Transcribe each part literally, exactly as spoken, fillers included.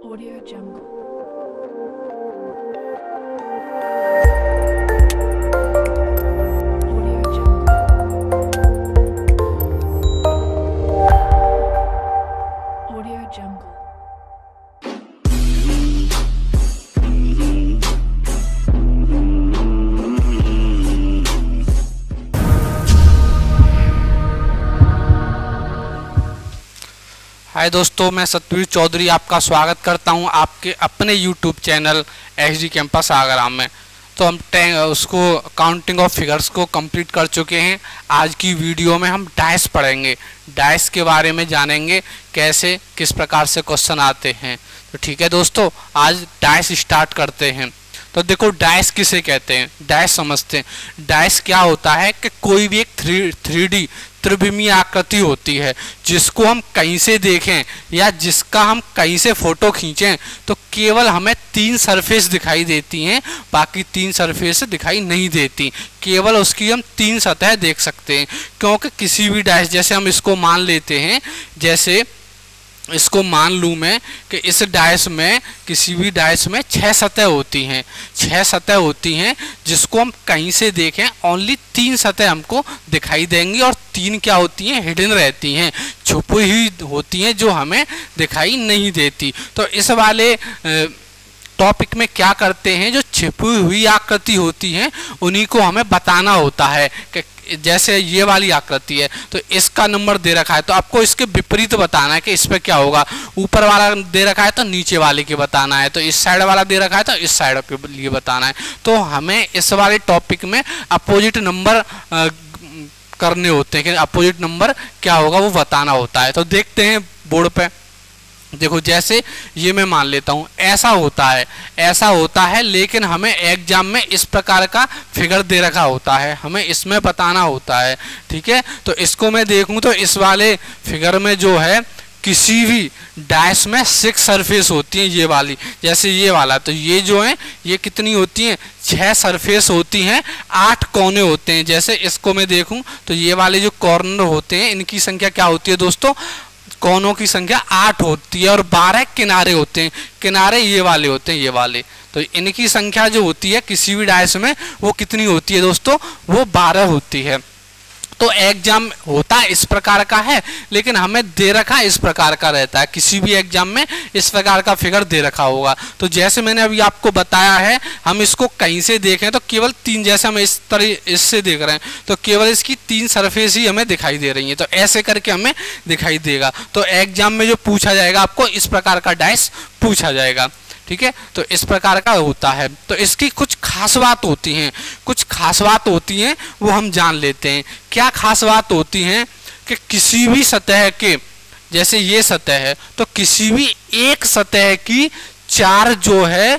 Audio Jungle. Audio Jungle. Audio Jungle. हाय दोस्तों, मैं सतवीर चौधरी आपका स्वागत करता हूं आपके अपने YouTube channel H D campus आगराम में। तो हम टें उसको काउंटिंग ऑफ फिगर्स को कंप्लीट कर चुके हैं। आज की वीडियो में हम डाइस पढ़ेंगे, डाइस के बारे में जानेंगे कैसे किस प्रकार से क्वेश्चन आते हैं। तो ठीक है दोस्तों, आज डाइस स्टार्ट करते हैं। तो देखो, डाइस किसे कहते हैं, डाइस समझते हैं। डाइस क्या होता है कि कोई भी एक थ्री थ्री डी त्रिविमीय आकृति होती है जिसको हम कहीं से देखें या जिसका हम कहीं से फोटो खींचें तो केवल हमें तीन सरफेस दिखाई देती हैं, बाकी तीन सरफेस दिखाई नहीं देती। केवल उसकी हम तीन सतह देख सकते हैं, क्योंकि किसी भी डाइस, जैसे हम इसको मान लेते हैं, जैसे इसको मान लूँ मैं कि इस डाइस में, किसी भी डाइस में छह सतह होती हैं, छह सतह होती हैं जिसको हम कहीं से देखें ओनली तीन सतह हमको दिखाई देंगी, और तीन क्या होती हैं, हिडन रहती हैं, छुपी हुई होती हैं जो हमें दिखाई नहीं देती। तो इस वाले टॉपिक में क्या करते हैं, जो छिपी हुई आकृति होती हैं उन्हीं को हमें बताना होता है। कि जैसे ये वाली आकृति है तो इसका नंबर दे रखा है, तो आपको इसके विपरीत बताना है कि इस पे क्या होगा। ऊपर वाला दे रखा है तो नीचे वाले के बताना है, तो इस साइड वाला दे रखा है तो इस साइड के लिए बताना है। तो हमें इस वाले टॉपिक में अपोजिट नंबर करने होते हैं कि अपोजिट नंबर क्या होगा वो बताना होता है। तो देखते हैं बोर्ड पे। देखो, जैसे ये मैं मान लेता हूँ, ऐसा होता है, ऐसा होता है, लेकिन हमें एग्जाम में इस प्रकार का फिगर दे रखा होता है, हमें इसमें बताना होता है। ठीक है, तो इसको मैं देखूँ तो इस वाले फिगर में जो है किसी भी डाइस में सिक्स सरफेस होती हैं, ये वाली, जैसे ये वाला, तो ये जो है ये कितनी होती हैं, छह सरफेस होती हैं, आठ कोने होते हैं। जैसे इसको मैं देखूं तो ये वाले जो कॉर्नर होते हैं इनकी संख्या क्या होती है दोस्तों, कोनों की संख्या आठ होती है, और बारह किनारे होते हैं, किनारे ये वाले होते हैं, ये वाले। तो इनकी संख्या जो होती है किसी भी डाइस में वो कितनी होती है दोस्तों, वो बारह होती है। तो एग्जाम होता है इस प्रकार का है, लेकिन हमें दे रखा इस प्रकार का रहता है। किसी भी एग्जाम में इस प्रकार का फिगर दे रखा होगा। तो जैसे मैंने अभी आपको बताया है, हम इसको कहीं से देखें तो केवल तीन, जैसे हम इस तरह इससे देख रहे हैं तो केवल इसकी तीन सरफेस ही हमें दिखाई दे रही है, तो ऐसे करके हमें दिखाई देगा। तो एग्जाम में जो पूछा जाएगा आपको इस प्रकार का डाइस पूछा जाएगा। ठीक है, तो इस प्रकार का होता है। तो इसकी कुछ खास बात होती हैं, कुछ खास बात होती हैं वो हम जान लेते हैं। क्या खास बात होती हैं कि किसी भी सतह के, जैसे ये सतह है, तो किसी भी एक सतह की चार जो है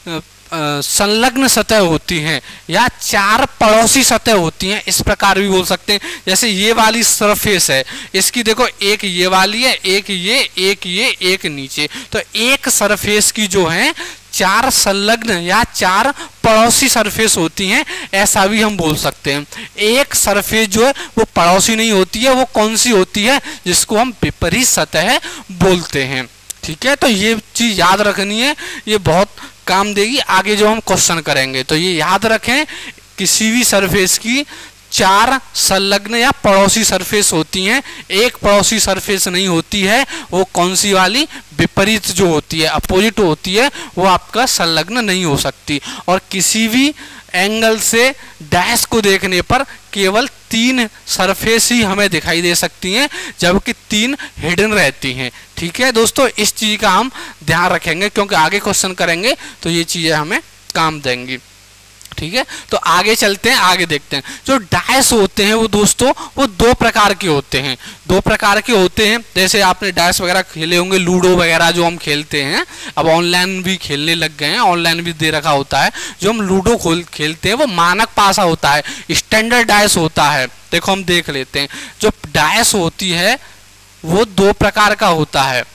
संलग्न सतह होती हैं या चार पड़ोसी सतह होती हैं, इस प्रकार भी बोल सकते हैं। जैसे ये वाली सरफेस है, इसकी देखो एक ये वाली है, एक ये, एक ये, एक नीचे, तो एक सरफेस की जो है चार संलग्न या चार पड़ोसी सरफेस होती हैं, ऐसा भी हम बोल सकते हैं। एक सरफेस जो है वो पड़ोसी नहीं होती है, वो कौन सी होती है, जिसको हम विपरीत सतह बोलते हैं। ठीक है, तो ये चीज याद रखनी है, ये बहुत काम देगी आगे जो हम क्वेश्चन करेंगे। तो ये याद रखें, किसी भी सरफेस की चार संलग्न या पड़ोसी सरफेस होती हैं, एक पड़ोसी सरफेस नहीं होती है, वो कौन सी वाली, विपरीत जो होती है, अपोजिट होती है, वो आपका संलग्न नहीं हो सकती। और किसी भी एंगल से डैश को देखने पर केवल तीन सरफेस ही हमें दिखाई दे सकती हैं, जबकि तीन हिडन रहती हैं। ठीक है दोस्तों, इस चीज का हम ध्यान रखेंगे क्योंकि आगे क्वेश्चन करेंगे तो ये चीजें हमें काम देंगी। ठीक है, तो आगे चलते हैं, आगे देखते हैं। जो डाइस होते हैं वो दोस्तों वो दो प्रकार के होते हैं, दो प्रकार के होते हैं। जैसे आपने डाइस वगैरह खेले होंगे, लूडो वगैरह जो हम खेलते हैं, अब ऑनलाइन भी खेलने लग गए हैं, ऑनलाइन भी दे रखा होता है। जो हम लूडो खोल खेलते हैं वो मानक पासा होता है, स्टैंडर्ड डाइस होता है। देखो हम देख लेते हैं, जो डाइस होती है वो दो प्रकार का होता है।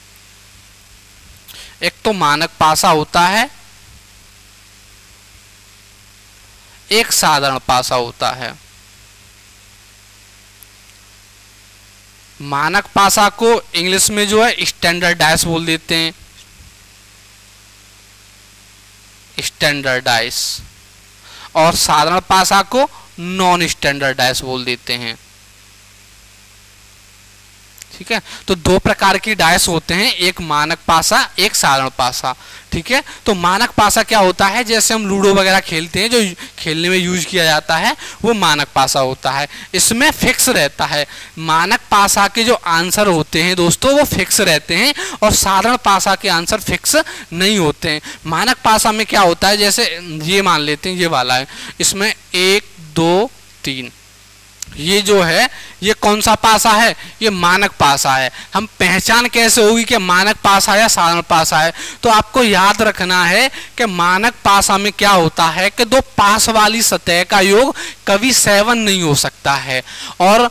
एक तो मानक पासा होता है, एक साधारण पासा होता है। मानक पासा को इंग्लिश में जो है स्टैंडर्ड डाइस बोल देते हैं। स्टैंडर्डाइज और साधारण पासा को नॉन स्टैंडर्डाइज बोल देते हैं। ठीक है, तो दो प्रकार की डाइस होते हैं, एक मानक पासा, एक साधारण पासा। ठीक है, तो मानक पासा क्या होता है, जैसे हम लूडो वगैरह खेलते हैं, जो खेलने में यूज किया जाता है वो मानक पासा होता है, इसमें फिक्स रहता है। मानक पासा के जो आंसर होते हैं दोस्तों वो फिक्स रहते हैं और साधारण पासा के आंसर फिक्स नहीं होते हैं। मानक पासा में क्या होता है, जैसे ये मान लेते हैं ये वाला है, इसमें एक दो तीन, ये जो है ये कौन सा पासा है, ये मानक पासा है। हम पहचान कैसे होगी कि मानक पासा या साधारण पासा है, तो आपको याद रखना है कि मानक पासा में क्या होता है कि दो पास वाली सतह का योग कभी सेवन नहीं हो सकता है और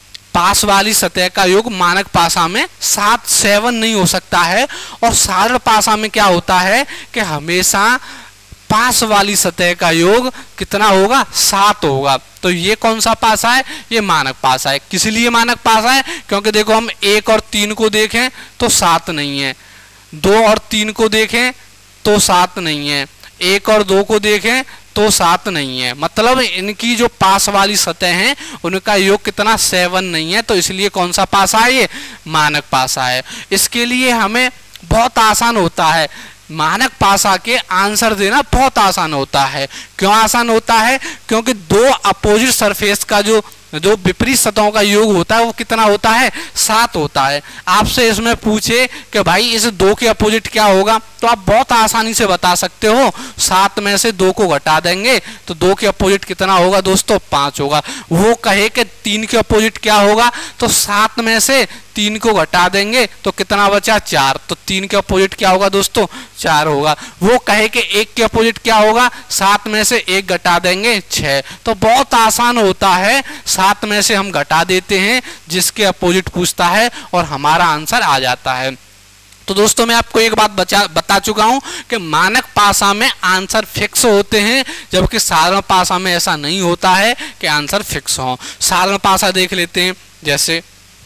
पास वाली सतह का योग मानक पासा में सात सेवन नहीं हो सकता है। और साधारण पासा में क्या होता है कि हमेशा पास वाली सतह का योग कितना होगा, सात होगा। तो ये कौन सा पासा है, ये मानक पासा है। किस लिए मानक पासा है, क्योंकि देखो हम एक और तीन को देखें तो सात नहीं है, दो और तीन को देखें तो सात नहीं है, एक और दो को देखें तो सात नहीं है, मतलब इनकी जो पास वाली सतह हैं उनका योग कितना, सेवन नहीं है। तो इसलिए कौन सा पासा है, ये मानक पासा है। इसके लिए हमें बहुत आसान होता है, मानक पासा के आंसर देना बहुत आसान होता है। क्यों आसान होता है, क्योंकि दो अपोजिट सरफेस का जो जो विपरीत सतहों का योग होता है वो कितना होता है, सात होता है। आपसे इसमें पूछे कि भाई इस दो के अपोजिट क्या होगा, तो आप बहुत आसानी से बता सकते हो, सात में से दो को घटा देंगे तो दो के अपोजिट कितना होगा दोस्तों, पाँच होगा। वो कहे कि तीन के अपोजिट क्या होगा, तो सात में से तीन को घटा देंगे तो कितना बचा, चार, तो तीन के अपोजिट क्या होगा दोस्तों, चार होगा। वो कहे कि एक के अपोजिट क्या होगा, सात में से एक घटा देंगे, छः। तो बहुत आसान होता है, सात में से हम घटा देते हैं जिसके अपोजिट पूछता है और हमारा आंसर आ जाता है। तो दोस्तों मैं आपको एक बात बचा बता चुका हूं कि मानक पासा में आंसर फिक्स होते हैं, जबकि साधारण पासा में ऐसा नहीं होता है कि आंसर फिक्स हो। साधारण पासा देख लेते हैं, जैसे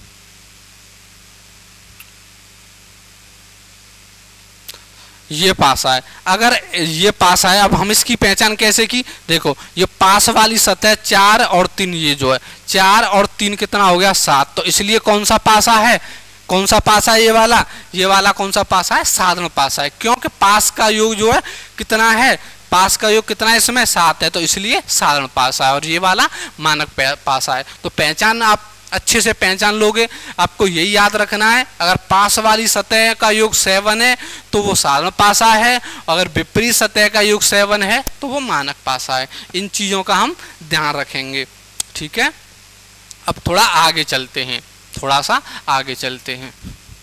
ये पासा है, अगर ये पासा है, अब हम इसकी पहचान कैसे की, देखो ये पास वाली सतह चार और तीन, ये जो है चार और तीन कितना हो गया, सात। तो इसलिए कौन सा पासा है, कौन सा पासा है, ये वाला, ये वाला कौन सा पासा है, साधारण पासा है। क्योंकि पास का योग जो है कितना है, पास का योग कितना है, इसमें सात है, तो इसलिए साधारण पासा है। और ये वाला मानक पासा है। तो पहचान आप अच्छे से पहचान लोगे, आपको यही याद रखना है, अगर पास वाली सतह का योग सेवन है तो वो साधारण पासा है, अगर विपरीत सतह का योग सेवन है तो वो मानक पासा है। इन चीज़ों का हम ध्यान रखेंगे। ठीक है, अब थोड़ा आगे चलते हैं, थोड़ा सा आगे चलते हैं।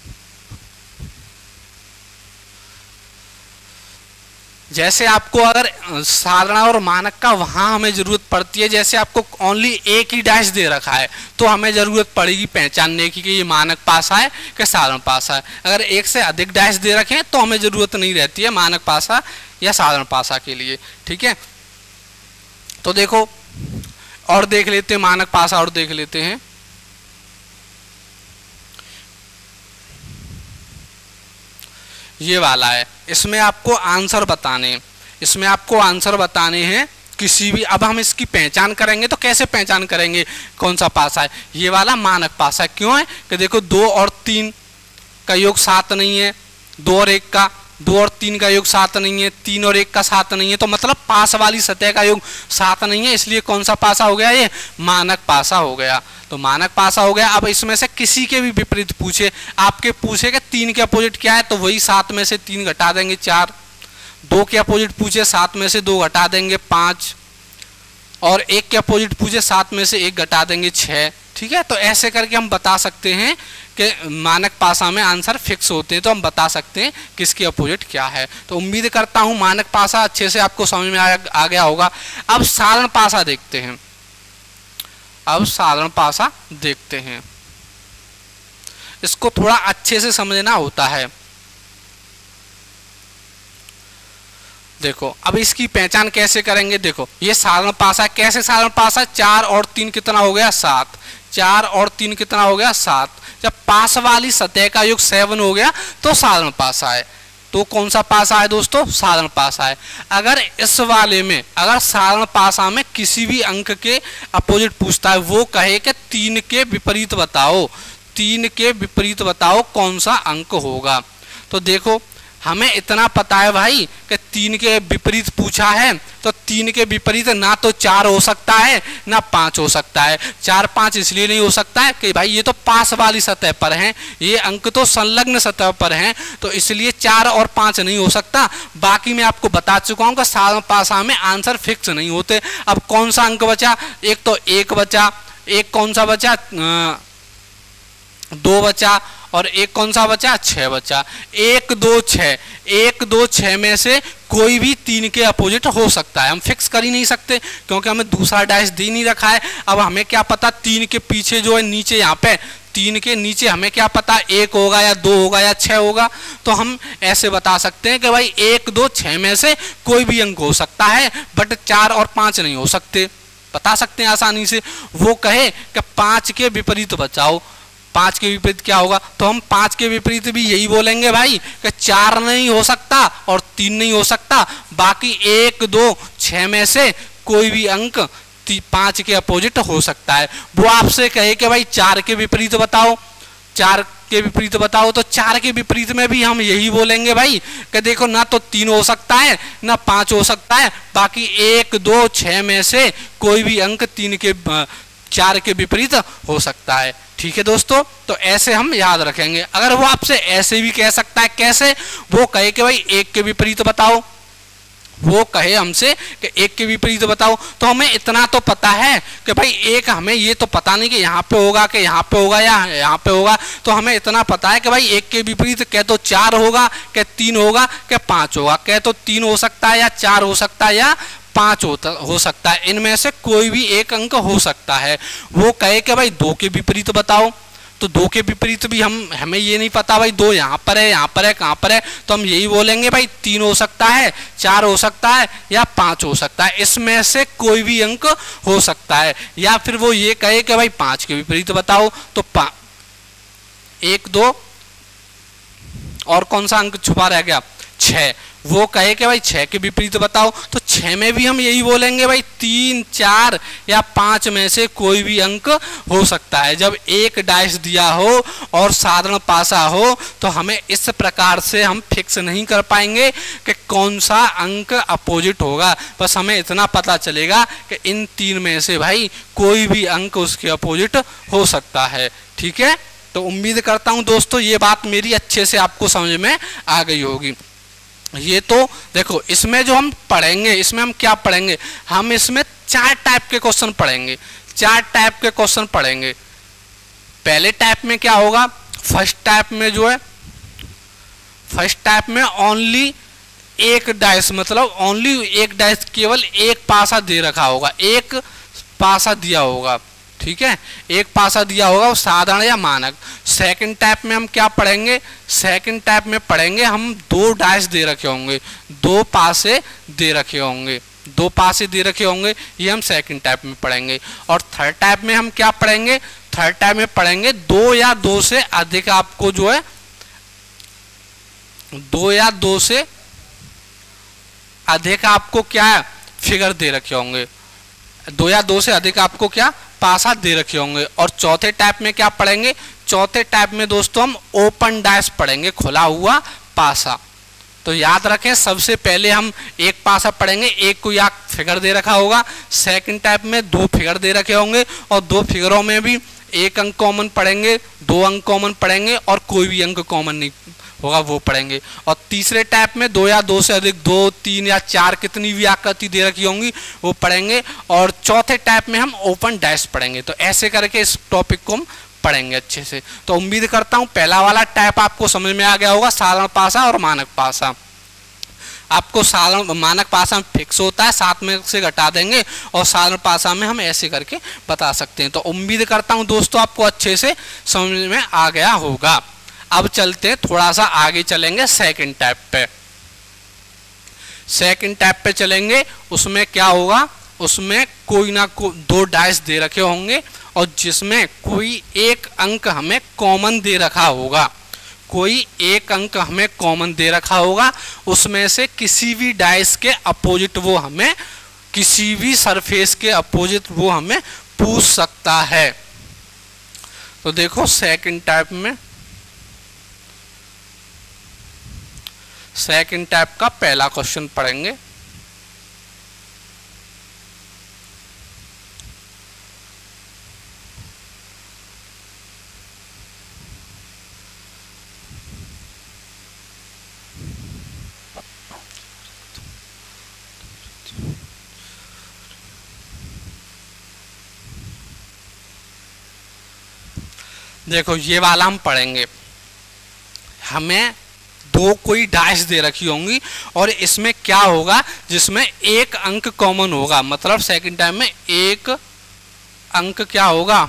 जैसे आपको अगर साधारण और मानक का वहां हमें जरूरत पड़ती है, जैसे आपको ओनली एक ही डैश दे रखा है तो हमें जरूरत पड़ेगी पहचानने की कि ये मानक पासा है कि साधारण पासा है। अगर एक से अधिक डैश दे रखे हैं तो हमें जरूरत नहीं रहती है मानक पासा या साधारण पासा के लिए। ठीक है, तो देखो और देख लेते हैं, मानक पासा और देख लेते हैं। ये वाला है, इसमें आपको आंसर बताने हैं, इसमें आपको आंसर बताने हैं किसी भी। अब हम इसकी पहचान करेंगे तो कैसे पहचान करेंगे कौन सा पासा है, ये वाला मानक पासा है। क्यों है कि देखो दो और तीन का योग सात नहीं है, दो और एक का, दो और तीन का योग सात नहीं है, तीन और एक का सात नहीं है, तो मतलब पास वाली सतह का योग सात नहीं है, इसलिए कौन सा पासा हो गया, ये मानक पासा हो गया। तो मानक पासा हो गया। अब इसमें से किसी के भी विपरीत पूछे, आपके पूछे कि तीन के अपोजिट क्या है, तो वही सात में से तीन घटा देंगे, चार। दो के अपोजिट पूछे, सात में से दो घटा देंगे, पाँच। और एक के अपोजिट पूछे, सात में से एक घटा देंगे, छः। ठीक है, तो ऐसे करके हम बता सकते हैं कि मानक पासा में आंसर फिक्स होते हैं, तो हम बता सकते हैं किसके अपोजिट क्या है। तो उम्मीद करता हूं मानक पासा अच्छे से आपको समझ में आ, आ गया होगा। अब साधारण पासा देखते हैं, अब साधारण पासा देखते हैं। इसको थोड़ा अच्छे से समझना होता है। देखो अब इसकी पहचान कैसे करेंगे, देखो ये साधारण पासा, कैसे साधारण पासा, चार और तीन कितना हो गया, सात। चार और तीन कितना हो गया, सात। जब पास वाली सतह का योग सेवन हो गया तो साधारण पासा है। तो कौन सा पासा है दोस्तों, साधारण पासा है। अगर इस वाले में अगर साधारण पासा में किसी भी अंक के अपोजिट पूछता है, वो कहे कि तीन के विपरीत बताओ, तीन के विपरीत बताओ कौन सा अंक होगा। तो देखो हमें इतना पता है भाई कि तीन के विपरीत पूछा है, तो तीन के विपरीत ना तो चार हो सकता है ना पाँच हो सकता है। चार पाँच इसलिए नहीं हो सकता है कि भाई ये तो पास वाली सतह पर हैं, ये अंक तो संलग्न सतह पर हैं, तो इसलिए चार और पाँच नहीं हो सकता। बाकी मैं आपको बता चुका हूँ कि साधारण पासा में आंसर फिक्स नहीं होते। अब कौन सा अंक बचा, एक तो एक बचा, एक कौन सा बचा, दो बचा, और एक कौन सा बचा, छः बचा। एक दो छः, एक दो छः में से कोई भी तीन के अपोजिट हो सकता है। हम फिक्स कर ही नहीं सकते क्योंकि हमें दूसरा डैश दे नहीं रखा है। अब हमें क्या पता तीन के पीछे जो है नीचे यहाँ पे तीन के नीचे हमें क्या पता एक होगा या दो होगा या छः होगा। तो हम ऐसे बता सकते हैं कि भाई एक दो छः में से कोई भी अंक हो सकता है, बट चार और पाँच नहीं हो सकते। बता सकते हैं आसानी से। वो कहे कि पाँच के विपरीत बचाओ, पाँच के विपरीत क्या होगा, तो हम पाँच के विपरीत भी यही बोलेंगे भाई कि चार नहीं हो सकता और तीन नहीं हो सकता, बाकी एक दो छः में से कोई भी अंक पाँच के अपोजिट हो सकता है। वो आपसे कहे कि भाई चार के विपरीत बताओ, चार के विपरीत बताओ, तो चार के विपरीत में भी हम यही बोलेंगे भाई कि देखो ना तो तीन हो सकता है ना पाँच हो सकता है, बाकी एक दो छः में से कोई भी अंक तीन के चार के विपरीत हो सकता है। ठीक है दोस्तों, तो ऐसे हम याद रखेंगे। अगर वो आपसे ऐसे भी कह सकता है, कैसे, वो कहे कि भाई एक के विपरीत बताओ, वो कहे हमसे कि एक के विपरीत बताओ, तो हमें इतना तो पता है कि भाई एक, हमें ये तो पता नहीं कि यहाँ पे होगा कि यहाँ पे होगा या यहाँ पे होगा, तो हमें इतना पता है कि भाई एक के विपरीत कह तो चार होगा, कह तीन होगा, कह पाँच होगा। कह तो तीन हो सकता है या चार हो सकता है या पाँच होता हो सकता है, इनमें से कोई भी एक अंक हो सकता है। वो कहे कि भाई दो के विपरीत बताओ, तो दो के विपरीत भी हम हमें ये नहीं पता भाई दो यहाँ पर है, यहाँ पर है, कहाँ पर है, तो हम यही बोलेंगे भाई तीन हो सकता है, चार हो सकता है या पाँच हो सकता है, इसमें से कोई भी अंक हो सकता है। या फिर वो ये कहे कि भाई पाँच के विपरीत बताओ, तो पा एक दो और कौन सा अंक छुपा रह गया, छः। वो कहे कि भाई छः के विपरीत बताओ, तो छः में भी हम यही बोलेंगे भाई तीन चार या पाँच में से कोई भी अंक हो सकता है। जब एक डाइस दिया हो और साधारण पासा हो तो हमें इस प्रकार से हम फिक्स नहीं कर पाएंगे कि कौन सा अंक अपोजिट होगा। बस हमें इतना पता चलेगा कि इन तीन में से भाई कोई भी अंक उसके अपोजिट हो सकता है। ठीक है, तो उम्मीद करता हूँ दोस्तों ये बात मेरी अच्छे से आपको समझ में आ गई होगी। ये तो देखो इसमें जो हम पढ़ेंगे, इसमें हम क्या पढ़ेंगे, हम इसमें चार टाइप के क्वेश्चन पढ़ेंगे, चार टाइप के क्वेश्चन पढ़ेंगे। पहले टाइप में क्या होगा, फर्स्ट टाइप में जो है, फर्स्ट टाइप में ओनली एक डाइस, मतलब ओनली एक डाइस, केवल एक पासा दे रखा होगा, एक पासा दिया होगा। ठीक है, एक पासा दिया होगा, वो साधारण या मानक। सेकंड टाइप में हम क्या पढ़ेंगे, सेकंड टाइप में पढ़ेंगे हम दो डाइस दे रखे होंगे, दो पासे दे रखे होंगे, दो पासे दे रखे होंगे, ये हम सेकंड टाइप में पढ़ेंगे। और थर्ड टाइप में हम क्या पढ़ेंगे, थर्ड टाइप में पढ़ेंगे दो या दो से अधिक आपको जो है, दो या दो से अधिक आपको क्या फिगर दे रखे होंगे, दो या दो से अधिक आपको क्या पासा दे रखे होंगे। और चौथे टाइप में क्या पढ़ेंगे, चौथे टाइप में दोस्तों हम ओपन डाइस पढ़ेंगे, खुला हुआ पासा। तो याद रखें सबसे पहले हम एक पासा पढ़ेंगे, एक को या फिगर दे रखा होगा। सेकंड टाइप में दो फिगर दे रखे होंगे और दो फिगरों में भी एक अंक कॉमन पढ़ेंगे, दो अंक कॉमन पढ़ेंगे और कोई भी अंक कॉमन नहीं होगा वो पढ़ेंगे। और तीसरे टाइप में दो या दो से अधिक, दो तीन या चार कितनी भी आकृति दे रखी होंगी वो पढ़ेंगे। और चौथे टाइप में हम ओपन डाइस पढ़ेंगे। तो ऐसे करके इस टॉपिक को हम पढ़ेंगे अच्छे से। तो उम्मीद करता हूँ पहला वाला टाइप आपको समझ में आ गया होगा, साधारण पासा और मानक पासा। आपको साधारण मानक पासा में फिक्स होता है, सात में से घटा देंगे, और साधारण पासा में हम ऐसे करके बता सकते हैं। तो उम्मीद करता हूँ दोस्तों आपको अच्छे से समझ में आ गया होगा। अब चलते हैं, थोड़ा सा आगे चलेंगे सेकंड टाइप पे। सेकंड टाइप पे चलेंगे, उसमें क्या होगा, उसमें कोई ना को दो डाइस दे रखे होंगे और जिसमें कोई एक अंक हमें कॉमन दे रखा होगा, कोई एक अंक हमें कॉमन दे रखा होगा, उसमें से किसी भी डाइस के अपोजिट वो हमें किसी भी सरफेस के अपोजिट वो हमें पूछ सकता है। तो देखो सेकंड टाइप में, सेकंड टाइप का पहला क्वेश्चन पढ़ेंगे। देखो ये वाला हम पढ़ेंगे। हमें दो कोई डाइस दे रखी होंगी और इसमें क्या होगा, जिसमें एक अंक कॉमन होगा, मतलब सेकंड टाइम में एक अंक क्या होगा,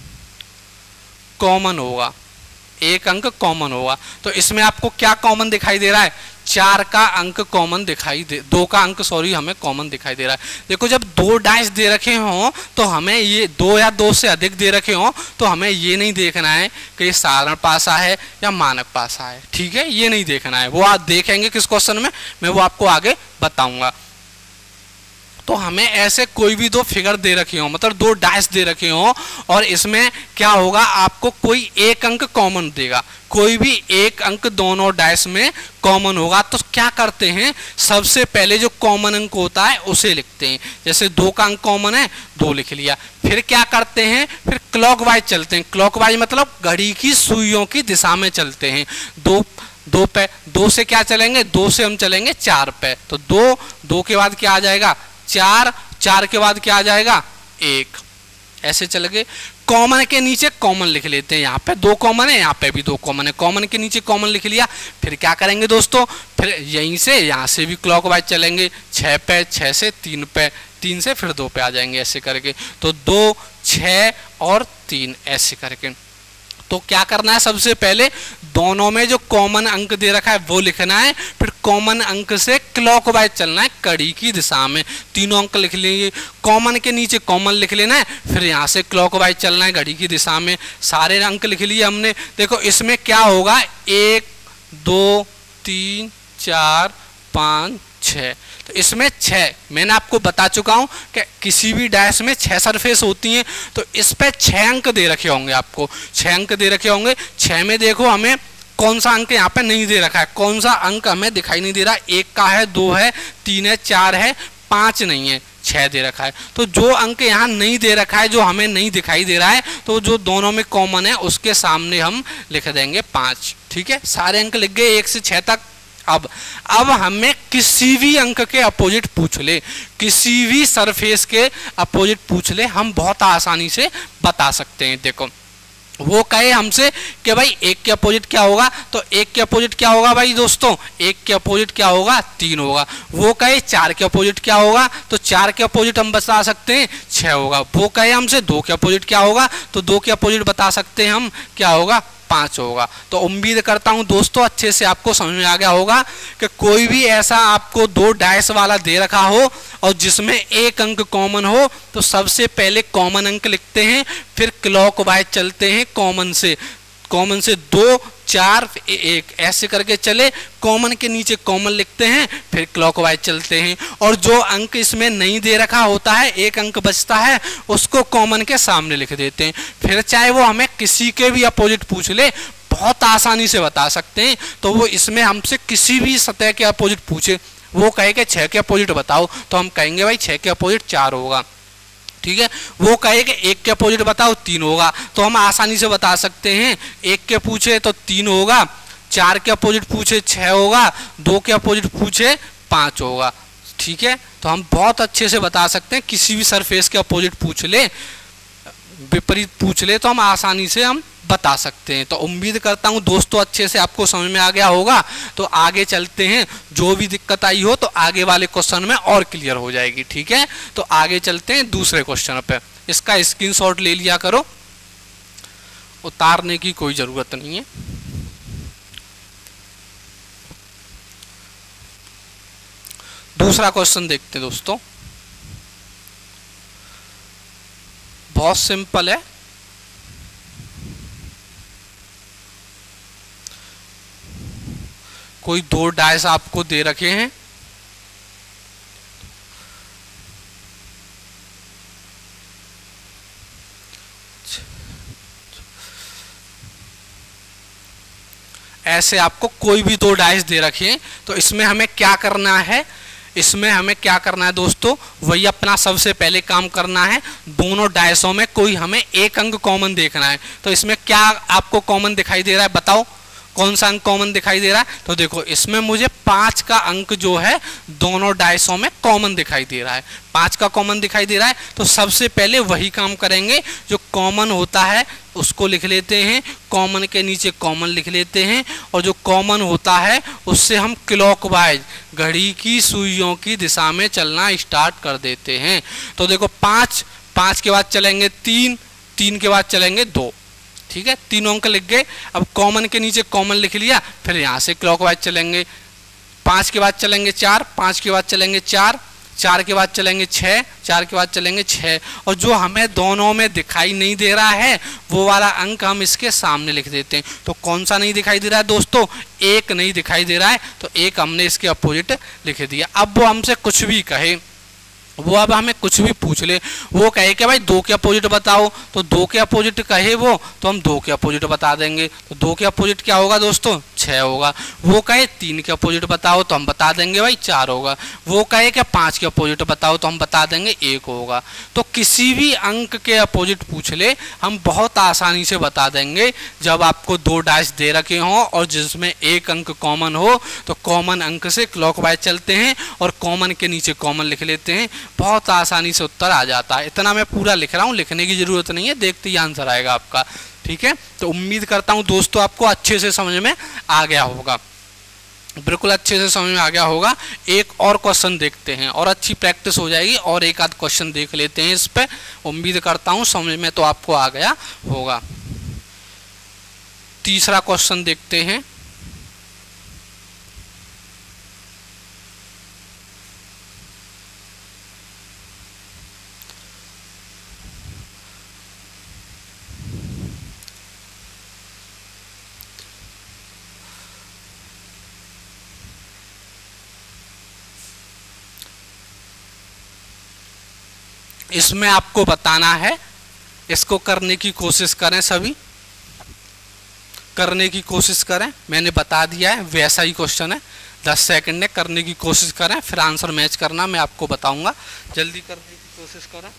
कॉमन होगा, एक अंक कॉमन होगा। तो इसमें आपको क्या कॉमन दिखाई दे रहा है, चार का अंक कॉमन दिखाई दे, दो का अंक सॉरी हमें कॉमन दिखाई दे रहा है। देखो जब दो डाइस दे रखे हों तो हमें ये दो या दो से अधिक दे रखे हों तो हमें ये नहीं देखना है कि ये साधारण पासा है या मानक पासा है, ठीक है, ये नहीं देखना है। वो आप देखेंगे किस क्वेश्चन में, मैं वो आपको आगे बताऊंगा। तो हमें ऐसे कोई भी दो फिगर दे रखे हो, मतलब दो डाइस दे रखे हो और इसमें क्या होगा, आपको कोई एक अंक कॉमन देगा, कोई भी एक अंक दोनों डाइस में कॉमन होगा। तो क्या करते हैं, सबसे पहले जो कॉमन अंक होता है उसे लिखते हैं। जैसे दो का अंक कॉमन है, दो लिख लिया। फिर क्या करते हैं, फिर क्लॉकवाइज चलते हैं। क्लॉकवाइज मतलब घड़ी की सुइयों की दिशा में चलते हैं। दो दो पे दो से क्या चलेंगे, दो से हम चलेंगे चार पे, तो दो दो के बाद क्या आ जाएगा, चार, चार के बाद क्या आ जाएगा, एक, ऐसे चल गए। कॉमन के नीचे कॉमन लिख लेते हैं, यहाँ पे दो कॉमन है, यहाँ पे भी दो कॉमन है, कॉमन के नीचे कॉमन लिख लिया। फिर क्या करेंगे दोस्तों, फिर यहीं से यहाँ से भी क्लॉकवाइज चलेंगे, छः पे, छः से तीन पे, तीन से फिर दो पे आ जाएंगे, ऐसे करके। तो दो, छः और तीन, ऐसे करके। तो क्या करना है, सबसे पहले दोनों में जो कॉमन अंक दे रखा है वो लिखना है, फिर कॉमन अंक से क्लॉकवाइज चलना है घड़ी की दिशा में। तीनों अंक लिख लेंगे, कॉमन के नीचे कॉमन लिख लेना है, फिर यहाँ से क्लॉकवाइज चलना है घड़ी की दिशा में। सारे अंक लिख लिए हमने। देखो इसमें क्या होगा, एक, दो, तीन, चार, पाँच, छः। तो इसमें छः मैंने आपको बता चुका हूं कि किसी भी डाइस में छः सरफेस होती हैं, तो इस पे छः अंक दे रखे होंगे, आपको छः अंक दे रखे होंगे। छः में देखो हमें कौन सा अंक यहाँ पे नहीं दे रखा है, कौन सा अंक हमें दिखाई नहीं दे रहा, एक का है, दो है, तीन है, चार है, पाँच नहीं है, छः दे रखा है। तो जो अंक यहाँ नहीं दे रखा है, जो हमें नहीं दिखाई दे रहा है, तो जो दोनों में कॉमन है उसके सामने हम लिख देंगे पाँच, ठीक है। सारे अंक लिख गए एक से छः तक। अब अब हमें किसी भी अंक के अपोजिट पूछ ले, किसी भी सरफेस के अपोजिट पूछ ले, हम बहुत आसानी से बता सकते हैं। देखो वो कहे हमसे कि भाई एक के अपोजिट क्या होगा, तो एक के अपोजिट क्या होगा भाई दोस्तों, एक के अपोजिट क्या होगा, तीन होगा। वो कहे चार के अपोजिट क्या होगा, तो चार के अपोजिट हम बता सकते हैं छः होगा। वो कहे हमसे दो के अपोजिट क्या होगा, तो दो के अपोजिट बता सकते हैं हम, क्या होगा, पाँच होगा। तो उम्मीद करता हूं दोस्तों अच्छे से आपको समझ में आ गया होगा कि कोई भी ऐसा आपको दो डाइस वाला दे रखा हो और जिसमें एक अंक कॉमन हो, तो सबसे पहले कॉमन अंक लिखते हैं, फिर क्लॉकवाइज चलते हैं कॉमन से, कॉमन से दो, चार, एक, ऐसे करके चले। कॉमन के नीचे कॉमन लिखते हैं, फिर क्लॉकवाइज चलते हैं, और जो अंक इसमें नहीं दे रखा होता है, एक अंक बचता है, उसको कॉमन के सामने लिख देते हैं। फिर चाहे वो हमें किसी के भी अपोजिट पूछ ले, बहुत आसानी से बता सकते हैं। तो वो इसमें हमसे किसी भी सतह के अपोजिट पूछे, वो कहे कि छः के अपोजिट बताओ, तो हम कहेंगे भाई छः के अपोजिट चार होगा, ठीक है। वो कहे कि एक के अपोजिट बताओ, तीन होगा, तो हम आसानी से बता सकते हैं। एक के पूछे तो तीन होगा, चार के अपोजिट पूछे छः होगा, दो के अपोजिट पूछे पाँच होगा, ठीक है। तो हम बहुत अच्छे से बता सकते हैं, किसी भी सरफेस के अपोजिट पूछ ले, विपरीत पूछ ले, तो हम आसानी से हम बता सकते हैं। तो उम्मीद करता हूं दोस्तों अच्छे से आपको समझ में आ गया होगा। तो आगे चलते हैं, जो भी दिक्कत आई हो तो आगे वाले क्वेश्चन में और क्लियर हो जाएगी, ठीक है। तो आगे चलते हैं दूसरे क्वेश्चन पे। इसका स्क्रीनशॉट ले लिया करो, उतारने की कोई जरूरत नहीं है। दूसरा क्वेश्चन देखते हैं दोस्तों, बहुत सिंपल है। कोई दो डाइस आपको दे रखे हैं, ऐसे आपको कोई भी दो डाइस दे रखे हैं। तो इसमें हमें क्या करना है, इसमें हमें क्या करना है दोस्तों, वही अपना सबसे पहले काम करना है। दोनों डाइसों में कोई हमें एक अंक कॉमन देखना है। तो इसमें क्या आपको कॉमन दिखाई दे रहा है, बताओ कौन सा अंक कॉमन दिखाई दे रहा है। तो देखो इसमें मुझे पाँच का अंक जो है दोनों डाइसों में कॉमन दिखाई दे रहा है, पाँच का कॉमन दिखाई दे रहा है। तो सबसे पहले वही काम करेंगे, जो कॉमन होता है उसको लिख लेते हैं, कॉमन के नीचे कॉमन लिख लेते हैं, और जो कॉमन होता है उससे हम क्लॉकवाइज घड़ी की सुइयों की दिशा में चलना स्टार्ट कर देते हैं। तो देखो पाँच, पाँच के बाद चलेंगे तीन, तीन के बाद चलेंगे दो, ठीक है, तीनों अंक लिख गए। अब कॉमन के नीचे कॉमन लिख लिया, फिर यहाँ से क्लॉकवाइज चलेंगे। पाँच के बाद चलेंगे चार, पाँच के बाद चलेंगे चार, चार के बाद चलेंगे छः, चार के बाद चलेंगे छः, और जो हमें दोनों में दिखाई नहीं दे रहा है वो वाला अंक हम इसके सामने लिख देते हैं। तो कौन सा नहीं दिखाई दे रहा है दोस्तों, एक नहीं दिखाई दे रहा है, तो एक हमने इसके अपोजिट लिख दिया। अब वो हमसे कुछ भी कहे, वो अब हमें कुछ भी पूछ ले, वो कहे कि भाई दो के अपोजिट बताओ, तो दो के अपोजिट कहे वो, तो हम दो के अपोजिट बता देंगे। तो दो के अपोजिट क्या होगा दोस्तों, छः होगा। वो कहे तीन के अपोजिट बताओ, तो हम बता देंगे भाई चार होगा। वो कहे कि पाँच के अपोजिट बताओ, तो हम बता देंगे एक होगा। तो किसी भी अंक के अपोजिट पूछ ले हम बहुत आसानी से बता देंगे। जब आपको दो डाइस दे रखे हों और जिसमें एक अंक कॉमन हो, तो कॉमन अंक से क्लॉकवाइज चलते हैं और कॉमन के नीचे कॉमन लिख लेते हैं, बहुत आसानी से उत्तर आ जाता है। इतना मैं पूरा लिख रहा हूँ, लिखने की जरूरत नहीं है, देखते ही आंसर आएगा आपका, ठीक है। तो उम्मीद करता हूँ दोस्तों आपको अच्छे से समझ में आ गया होगा, बिल्कुल अच्छे से समझ में आ गया होगा। एक और क्वेश्चन देखते हैं और अच्छी प्रैक्टिस हो जाएगी, और एक आध क्वेश्चन देख लेते हैं इस पे। उम्मीद करता हूँ समझ में तो आपको आ गया होगा। तीसरा क्वेश्चन देखते हैं। इसमें आपको बताना है, इसको करने की कोशिश करें, सभी करने की कोशिश करें। मैंने बता दिया है, वैसा ही क्वेश्चन है, दस सेकंड में करने की कोशिश करें, फिर आंसर मैच करना मैं आपको बताऊंगा। जल्दी करने की कोशिश करें।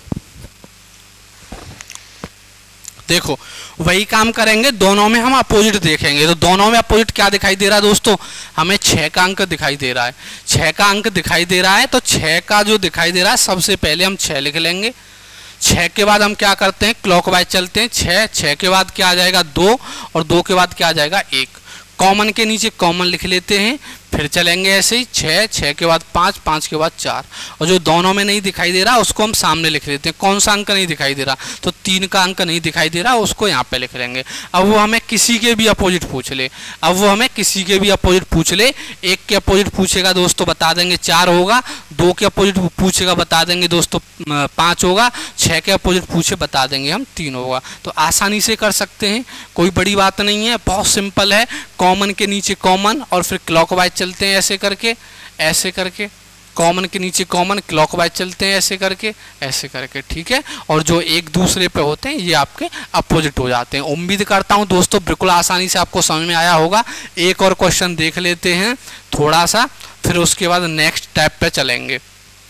देखो वही काम करेंगे, दोनों में हम अपोजिट देखेंगे। तो दोनों में अपोजिट क्या दिखाई दे रहा है दोस्तों, हमें छः का अंक दिखाई दे रहा है, छः का अंक दिखाई दे रहा है। तो छः का जो दिखाई दे रहा है सबसे पहले हम छः लिख लेंगे। छः के बाद हम क्या करते हैं, क्लॉकवाइज चलते हैं। छः, छः के बाद क्या आ जाएगा दो, और दो के बाद क्या आ जाएगा एक। कॉमन के नीचे कॉमन लिख लेते हैं, फिर चलेंगे ऐसे ही छः, छः के बाद पाँच, पाँच के बाद चार, और जो दोनों में नहीं दिखाई दे रहा उसको हम सामने लिख लेते हैं। कौन सा अंक नहीं दिखाई दे रहा, तो तीन का अंक नहीं दिखाई दे रहा, उसको यहाँ पे लिख लेंगे। अब वो हमें किसी के भी अपोजिट पूछ ले, अब वो हमें किसी के भी अपोजिट पूछ ले, एक के अपोजिट पूछेगा दोस्तों बता देंगे चार होगा, दो के अपोजिट पूछेगा बता देंगे दोस्तों पाँच होगा, छः के अपोजिट पूछे बता देंगे हम तीन होगा। तो आसानी से कर सकते हैं, कोई बड़ी बात नहीं है, बहुत सिंपल है। कॉमन के नीचे कॉमन और फिर क्लॉकवाइज चलते हैं ऐसे करके, ऐसे करके कॉमन के नीचे कॉमन, क्लॉकवाइज चलते हैं ऐसे करके, ऐसे करके, ठीक है। और जो एक दूसरे पे होते हैं ये आपके अपोजिट हो जाते हैं। उम्मीद करता हूँ दोस्तों बिल्कुल आसानी से आपको समझ में आया होगा। एक और क्वेश्चन देख लेते हैं थोड़ा सा, फिर उसके बाद नेक्स्ट स्टेप पे चलेंगे।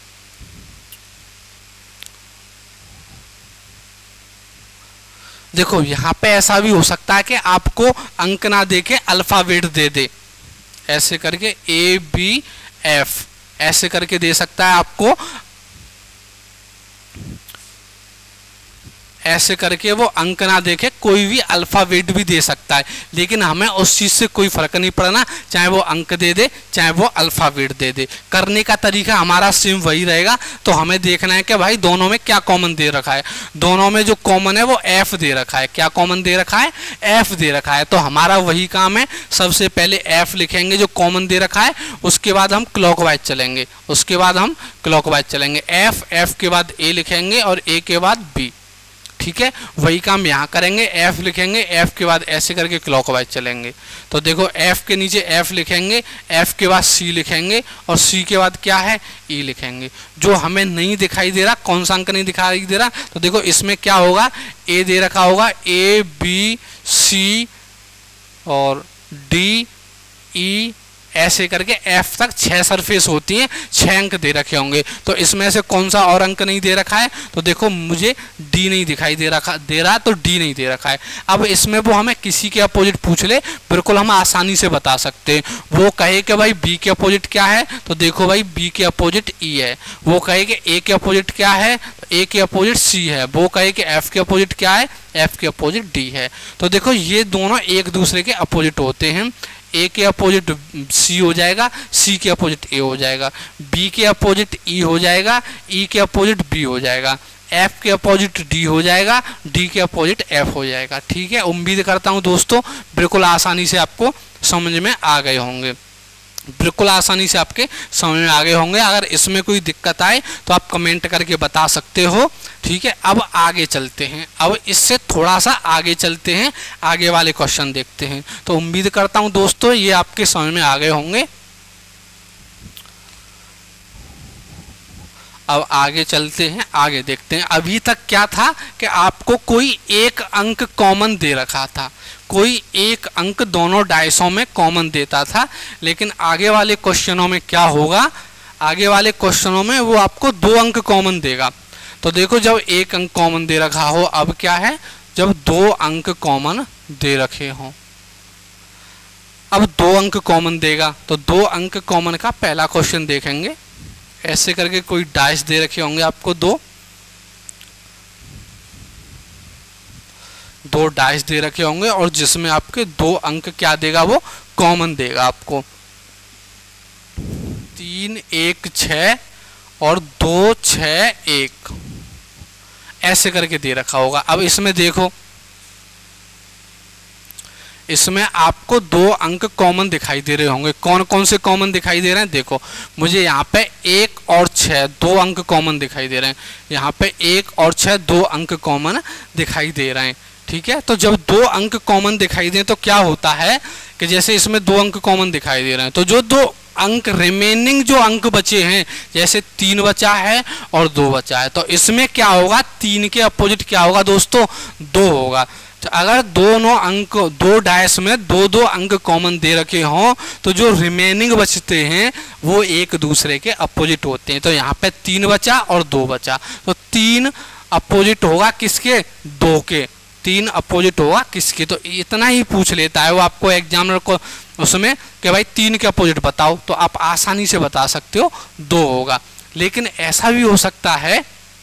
देखो यहाँ पे ऐसा भी हो सकता है कि आपको अंक ना देके अल्फाबेट दे दे, ऐसे करके ए बी एफ ऐसे करके दे सकता है आपको, ऐसे करके वो अंक ना देखे कोई भी अल्फाबेट भी दे सकता है। लेकिन हमें उस चीज़ से कोई फर्क नहीं पड़ना, चाहे वो अंक दे दे चाहे वो अल्फाबेट दे दे, करने का तरीका हमारा सेम वही रहेगा। तो हमें देखना है कि भाई दोनों में क्या कॉमन दे रखा है। दोनों में जो कॉमन है वो एफ दे रखा है। क्या कॉमन दे रखा है, एफ दे रखा है। तो हमारा वही काम है, सबसे पहले एफ लिखेंगे जो कॉमन दे रखा है, उसके बाद हम क्लॉकवाइज चलेंगे, उसके बाद हम क्लॉकवाइज चलेंगे। एफ, एफ के बाद ए लिखेंगे और ए के बाद बी, ठीक है, वही काम यहाँ करेंगे, एफ लिखेंगे, एफ के बाद ऐसे करके क्लॉकवाइज चलेंगे। तो देखो एफ के नीचे एफ लिखेंगे, एफ के बाद सी लिखेंगे और सी के बाद क्या है, ई लिखेंगे। जो हमें नहीं दिखाई दे रहा, कौन सा अंक नहीं दिखाई दे रहा, तो देखो इसमें क्या होगा, ए दे रखा होगा, ए बी सी और डी ई ऐसे करके एफ तक छह सरफेस होती हैं, छह अंक दे रखे होंगे। तो इसमें से कौन सा और अंक नहीं दे रखा है, तो देखो मुझे डी नहीं दिखाई दे रखा दे रहा तो डी नहीं दे रखा है। अब इसमें वो हमें किसी के अपोजिट पूछ ले, बिल्कुल हम आसानी से बता सकते हैं। वो कहे कि भाई बी के अपोजिट क्या है, तो देखो भाई बी के अपोजिट ई है। वो कहे कि ए के अपोजिट क्या है, तो ए के अपोजिट सी है। वो कहे कि एफ के अपोजिट क्या है, एफ के अपोजिट डी है। तो देखो ये दोनों एक दूसरे के अपोजिट होते हैं। ए के अपोजिट सी हो जाएगा, सी के अपोजिट ए हो जाएगा, बी के अपोजिट ई हो जाएगा, ई के अपोजिट बी हो जाएगा, एफ के अपोजिट डी हो जाएगा, डी के अपोजिट एफ हो जाएगा। ठीक है, उम्मीद करता हूँ दोस्तों बिल्कुल आसानी से आपको समझ में आ गए होंगे, बिल्कुल आसानी से आपके समझ में आ गए होंगे। अगर इसमें कोई दिक्कत आए तो आप कमेंट करके बता सकते हो। ठीक है, अब आगे चलते हैं, अब इससे थोड़ा सा आगे चलते हैं, आगे वाले क्वेश्चन देखते हैं। तो उम्मीद करता हूं दोस्तों ये आपके समझ में आ गए होंगे। अब आगे चलते हैं, आगे देखते हैं। अभी तक क्या था कि आपको कोई एक अंक कॉमन दे रखा था, कोई एक अंक दोनों डायसों में कॉमन देता था। लेकिन आगे वाले क्वेश्चनों में क्या होगा, आगे वाले क्वेश्चनों में वो आपको दो अंक कॉमन देगा। तो देखो जब एक अंक कॉमन दे रखा हो, अब क्या है, जब दो अंक कॉमन दे रखे हों, अब दो अंक कॉमन देगा। तो दो अंक कॉमन का पहला क्वेश्चन देखेंगे। ऐसे करके कोई डाइस दे रखे होंगे आपको, दो दो डाइस दे रखे होंगे और जिसमें आपके दो अंक क्या देगा, वो कॉमन देगा आपको। तीन एक छः और दो छः एक ऐसे करके दे रखा होगा। अब इसमें देखो, इसमें आपको दो अंक कॉमन दिखाई दे रहे होंगे। कौन कौन से कॉमन दिखाई दे रहे हैं, देखो मुझे यहाँ पे एक और छः दो अंक कॉमन दिखाई दे रहे हैं, यहाँ पे एक और छः दो अंक कॉमन दिखाई दे रहे हैं। ठीक है, तो जब दो अंक कॉमन दिखाई दें तो क्या होता है कि जैसे इसमें दो अंक कॉमन दिखाई दे रहे हैं, तो जो दो अंक रिमेनिंग जो अंक बचे हैं, जैसे तीन बचा है और दो बचा है, तो इसमें क्या होगा, तीन के अपोजिट क्या होगा दोस्तों, दो होगा। तो अगर दोनों अंक दो डायस में दो दो अंक कॉमन दे रखे हों तो जो रिमेनिंग बचते हैं वो एक दूसरे के अपोजिट होते हैं। तो यहाँ पे तीन बचा और दो बचा, तो तीन अपोजिट होगा किसके, दो के। तीन अपोजिट होगा किसके, तो इतना ही पूछ लेता है वो आपको एग्जामिनर को उसमें कि भाई तीन के अपोजिट बताओ, तो आप आसानी से बता सकते हो दो होगा। लेकिन ऐसा भी हो सकता है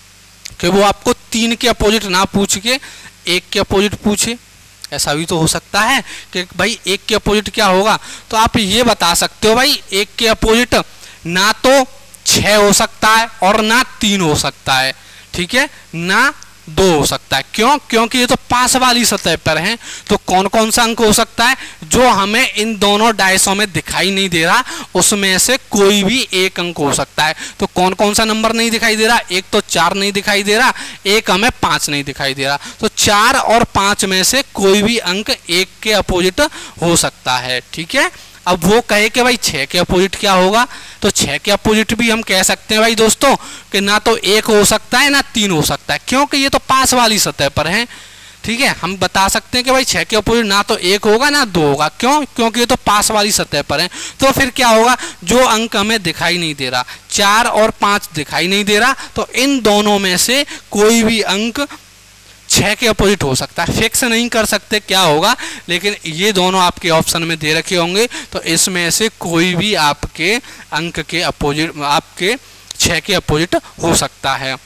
कि वो आपको तीन के अपोजिट ना पूछ के एक के अपोजिट पूछे, ऐसा भी तो हो सकता है कि भाई एक के अपोजिट क्या होगा। तो आप ये बता सकते हो भाई एक के अपोजिट ना तो छः हो सकता है और ना तीन हो सकता है, ठीक है, ना दो हो सकता है। क्यों, क्योंकि ये तो पास वाली सतह पर हैं। तो कौन कौन सा अंक हो सकता है, जो हमें इन दोनों डायसों में दिखाई नहीं दे रहा उसमें से कोई भी एक अंक हो सकता है। तो कौन कौन सा नंबर नहीं दिखाई दे रहा, एक तो चार नहीं दिखाई दे रहा, एक हमें पाँच नहीं दिखाई दे रहा। तो चार और पाँच में से कोई भी अंक एक के अपोजिट हो सकता है। ठीक है, अब वो कहे कि भाई छः के अपोजिट क्या होगा, तो छः के अपोजिट भी हम कह सकते हैं भाई दोस्तों कि ना तो एक हो सकता है ना तीन हो सकता है, क्योंकि ये तो पास वाली सतह पर है। ठीक है, हम बता सकते हैं कि भाई छः के अपोजिट ना तो एक होगा ना दो होगा, क्यों, क्योंकि ये तो पास वाली सतह पर है। तो फिर क्या होगा, जो अंक हमें दिखाई नहीं दे रहा, चार और पाँच दिखाई नहीं दे रहा, तो इन दोनों में से कोई भी अंक छः के अपोजिट हो सकता है। फिक्स नहीं कर सकते क्या होगा, लेकिन ये दोनों आपके ऑप्शन में दे रखे होंगे, तो इसमें से कोई भी आपके अंक के अपोजिट, आपके छः के अपोजिट हो सकता है।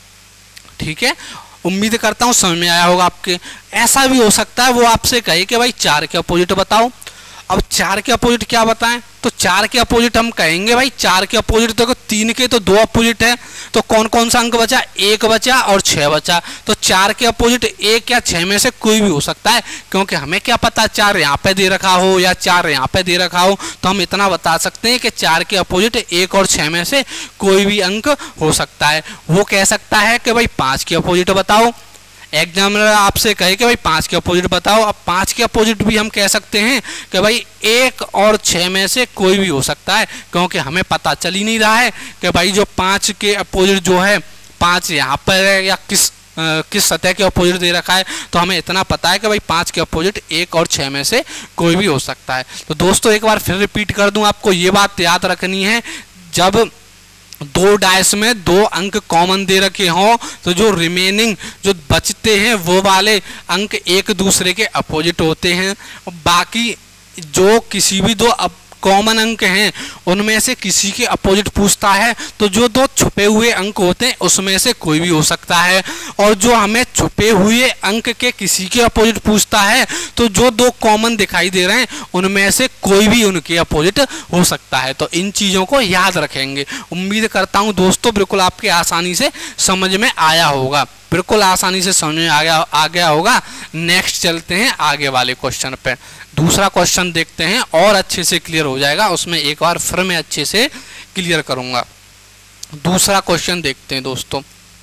ठीक है, उम्मीद करता हूँ समझ में आया होगा आपके। ऐसा भी हो सकता है वो आपसे कहे कि भाई चार के अपोजिट बताओ। अब चार के अपोजिट क्या बताएं, तो चार के अपोजिट हम कहेंगे भाई चार के अपोजिट देखो, तीन के तो दो अपोजिट है, तो कौन कौन सा अंक बचा, एक बचा और छः बचा। तो चार के अपोजिट एक या छः में से कोई भी हो सकता है, क्योंकि हमें क्या पता चार यहाँ पे दे रखा हो या चार यहाँ पे दे रखा हो। तो हम इतना बता सकते हैं कि चार के अपोजिट एक और छः में से कोई भी अंक हो सकता है। वो कह सकता है कि भाई पाँच के अपोजिट बताओ, एग्जामिनर आपसे कहे कि भाई पाँच के अपोजिट बताओ, अब पाँच के अपोजिट भी हम कह सकते हैं कि भाई एक और छः में से कोई भी हो सकता है, क्योंकि हमें पता चल ही नहीं रहा है कि भाई जो पाँच के अपोजिट जो है पाँच यहाँ पर है या किस आ, किस सतह के अपोजिट दे रखा है। तो हमें इतना पता है कि भाई पाँच के अपोजिट एक और छः में से कोई भी हो सकता है। तो दोस्तों एक बार फिर रिपीट कर दूं, आपको ये बात याद रखनी है, जब दो डाइस में दो अंक कॉमन दे रखे हों तो जो रिमेनिंग जो बचते हैं वो वाले अंक एक दूसरे के अपोजिट होते हैं। बाकी जो किसी भी दो अब कॉमन अंक हैं उनमें से किसी के अपोजिट पूछता है तो जो दो छुपे हुए अंक होते हैं उसमें से कोई भी हो सकता है, और जो हमें छुपे हुए अंक के किसी के अपोजिट पूछता है तो जो दो कॉमन दिखाई दे रहे हैं उनमें से कोई भी उनके अपोजिट हो सकता है। तो इन चीज़ों को याद रखेंगे। उम्मीद करता हूँ दोस्तों बिल्कुल आपके आसानी से समझ में आया होगा, बिल्कुल आसानी से समझ में आ गया आ गया होगा। नेक्स्ट चलते हैं आगे वाले क्वेश्चन पे। दूसरा क्वेश्चन देखते हैं और अच्छे से क्लियर हो जाएगा, उसमें एक बार फिर मैं अच्छे से क्लियर करूंगा। दूसरा क्वेश्चन देखते हैं दोस्तों।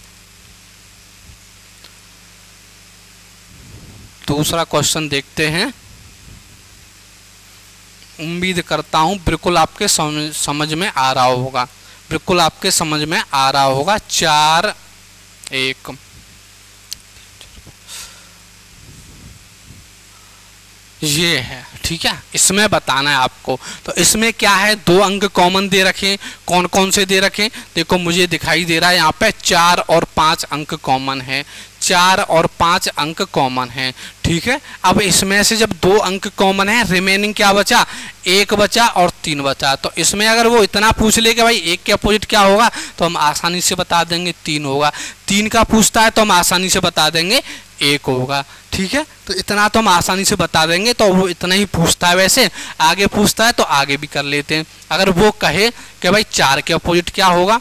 दूसरा क्वेश्चन देखते हैं। उम्मीद करता हूं बिल्कुल आपके समझ, समझ में आ रहा होगा, बिल्कुल आपके समझ में आ रहा होगा। चार एक ये है, ठीक है, इसमें बताना है आपको। तो इसमें क्या है, दो अंक कॉमन दे रखे, कौन कौन से दे रखे, देखो मुझे दिखाई दे रहा है यहाँ पे चार और पाँच अंक कॉमन है, चार और पाँच अंक कॉमन है, ठीक है। अब इसमें से जब दो अंक कॉमन है, रिमेनिंग क्या बचा, एक बचा और तीन बचा। तो इसमें अगर वो इतना पूछ ले कि भाई एक के अपोजिट क्या होगा तो हम आसानी से बता देंगे तीन होगा, तीन का पूछता है तो हम आसानी से बता देंगे एक होगा, ठीक है। तो इतना तो हम आसानी से बता देंगे। तो वो इतना ही पूछता है, वैसे आगे पूछता है तो आगे भी कर लेते हैं। अगर वो कहे कि भाई चार के अपोजिट क्या होगा,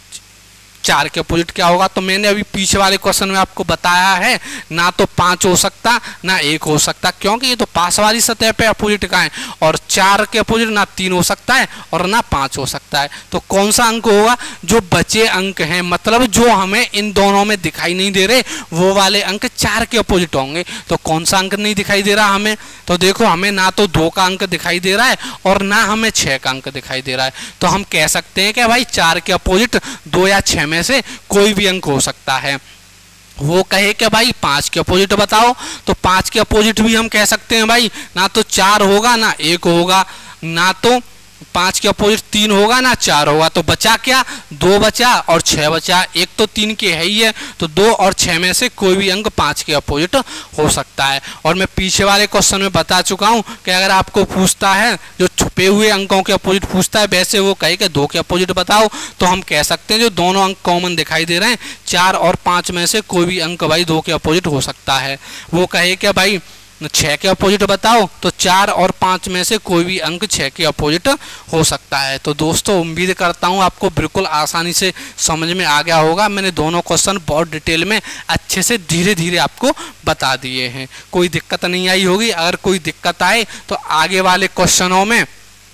चार के अपोजिट क्या होगा, तो मैंने अभी पीछे वाले क्वेश्चन में आपको बताया है, ना तो पाँच हो सकता ना एक हो सकता, क्योंकि ये तो पास वाली सतह पे अपोजिट का है, और चार के अपोजिट ना तीन हो सकता है और ना पाँच हो सकता है। तो कौन सा अंक होगा, जो बचे अंक हैं, मतलब जो हमें इन दोनों में दिखाई नहीं दे रहे वो वाले अंक चार के अपोजिट होंगे। तो कौन सा अंक नहीं दिखाई दे रहा हमें, तो देखो हमें ना तो दो का अंक दिखाई दे रहा है और ना हमें छः का अंक दिखाई दे रहा है। तो हम कह सकते हैं कि भाई चार के अपोजिट दो या छः में से कोई भी अंक हो सकता है। वो कहे कि भाई पाँच के अपोजिट बताओ, तो पाँच के अपोजिट भी हम कह सकते हैं भाई ना तो चार होगा ना एक होगा, ना तो पाँच के अपोजिट तीन होगा ना चार होगा। तो बचा क्या, दो बचा और छः बचा, एक तो तीन के है ही है, तो दो और छः में से कोई भी अंक पाँच के अपोजिट हो सकता है। और मैं पीछे वाले क्वेश्चन में बता चुका हूँ कि अगर आपको पूछता है जो छुपे हुए अंकों के अपोजिट पूछता है, वैसे वो कहे कि दो के अपोजिट बताओ, तो हम कह सकते हैं जो दोनों अंक कॉमन दिखाई दे रहे हैं चार और पाँच में से कोई भी अंक भाई दो के अपोजिट हो सकता है। वो कहे कि भाई छः के अपोजिट बताओ, तो चार और पाँच में से कोई भी अंक छः के अपोजिट हो सकता है। तो दोस्तों उम्मीद करता हूँ आपको बिल्कुल आसानी से समझ में आ गया होगा। मैंने दोनों क्वेश्चन बहुत डिटेल में अच्छे से धीरे धीरे आपको बता दिए हैं, कोई दिक्कत नहीं आई होगी। अगर कोई दिक्कत आए तो आगे वाले क्वेश्चनों में